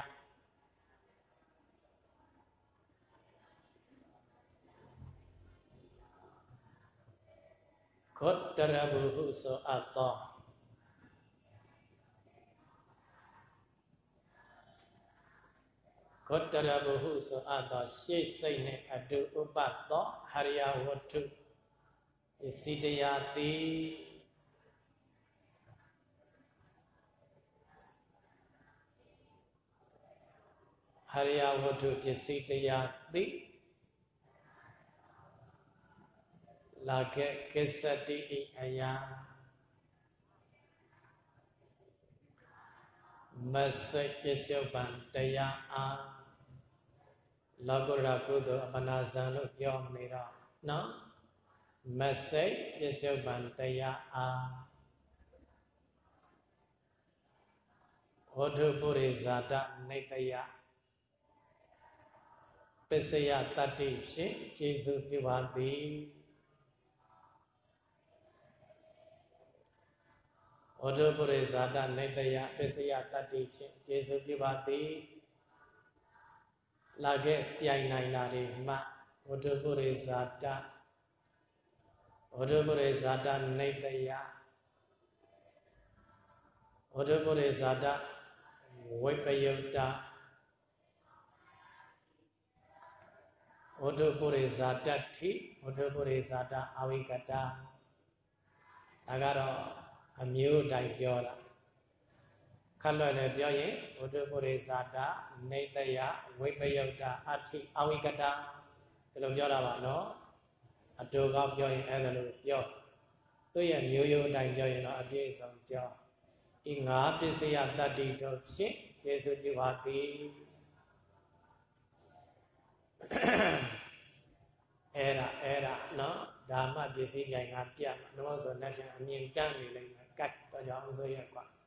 ခောတရဘုဟုဆိုအပ်သောခောတရဘုဟုဆိုအပ်သောရှေ့စိတ်နှင့်အတူဥပသောဟရိယဝတ္ထုပစ္စည်းတရားသည်ဟရိယဝတ္ထုပစ္စည်းတရားသည်လာကေကိစ္စတိဣအယမစိတ်ပစ္စုပန်တရားအားလောကုတ္တရာကုသိုလ်အပနာဇံလို့ပြောနေတော့နော်မစိတ်ပစ္စုပန်တရားအားဝဝတ္ထုပုရိဇာတနေတယပစ္စယတတ္တိဖြင့်ကျေစုပြုပါသည်ဝတ္ထုပုရိဇာတနေတယပစ္စယတတ္တိဖြင့်ကျေစုပြုပါသည်လာခဲ့ပြိုင်နိုင်တာတွေမှဝတ္ထုပုရိဇာတဝတ္ထုပုရိဇာတနေတယဝတ္ထုပုရိဇာတဝိပယုတ္တဝတ္ထုပုရိဇာတတိဝတ္ထုပုရိဇာတအဝိကတဒါကတော့အမျိုးတိုင်းပြောတာခက်လွယ်လည်းပြောရင်ဝတ္ထုပုရိဇာတနေတယဝိပယုတ္တအတိအဝိကတဒီလိုပြောတာပါနော်အတူကောက်ပြောရင်အဲ့ဒါလိုပြောသူ့ရဲ့မျိုးရိုးအတိုင်းပြောရင်တော့အပြည့်အစုံပြောဤငါပစ္စယတတ္တိတို့ဖြင့်ကျေစုပြုပါသည်အဲ့ဒါအဲ့ဒါနော်ဓမ္မပစ္စည်းပြိုင်ကပြတ်တော့ဆိုလက်ဖြင့်အမြင်တန်းနေလိမ့်မယ်ကတ်တော့ကြောင့်ဆိုရက်ကွာ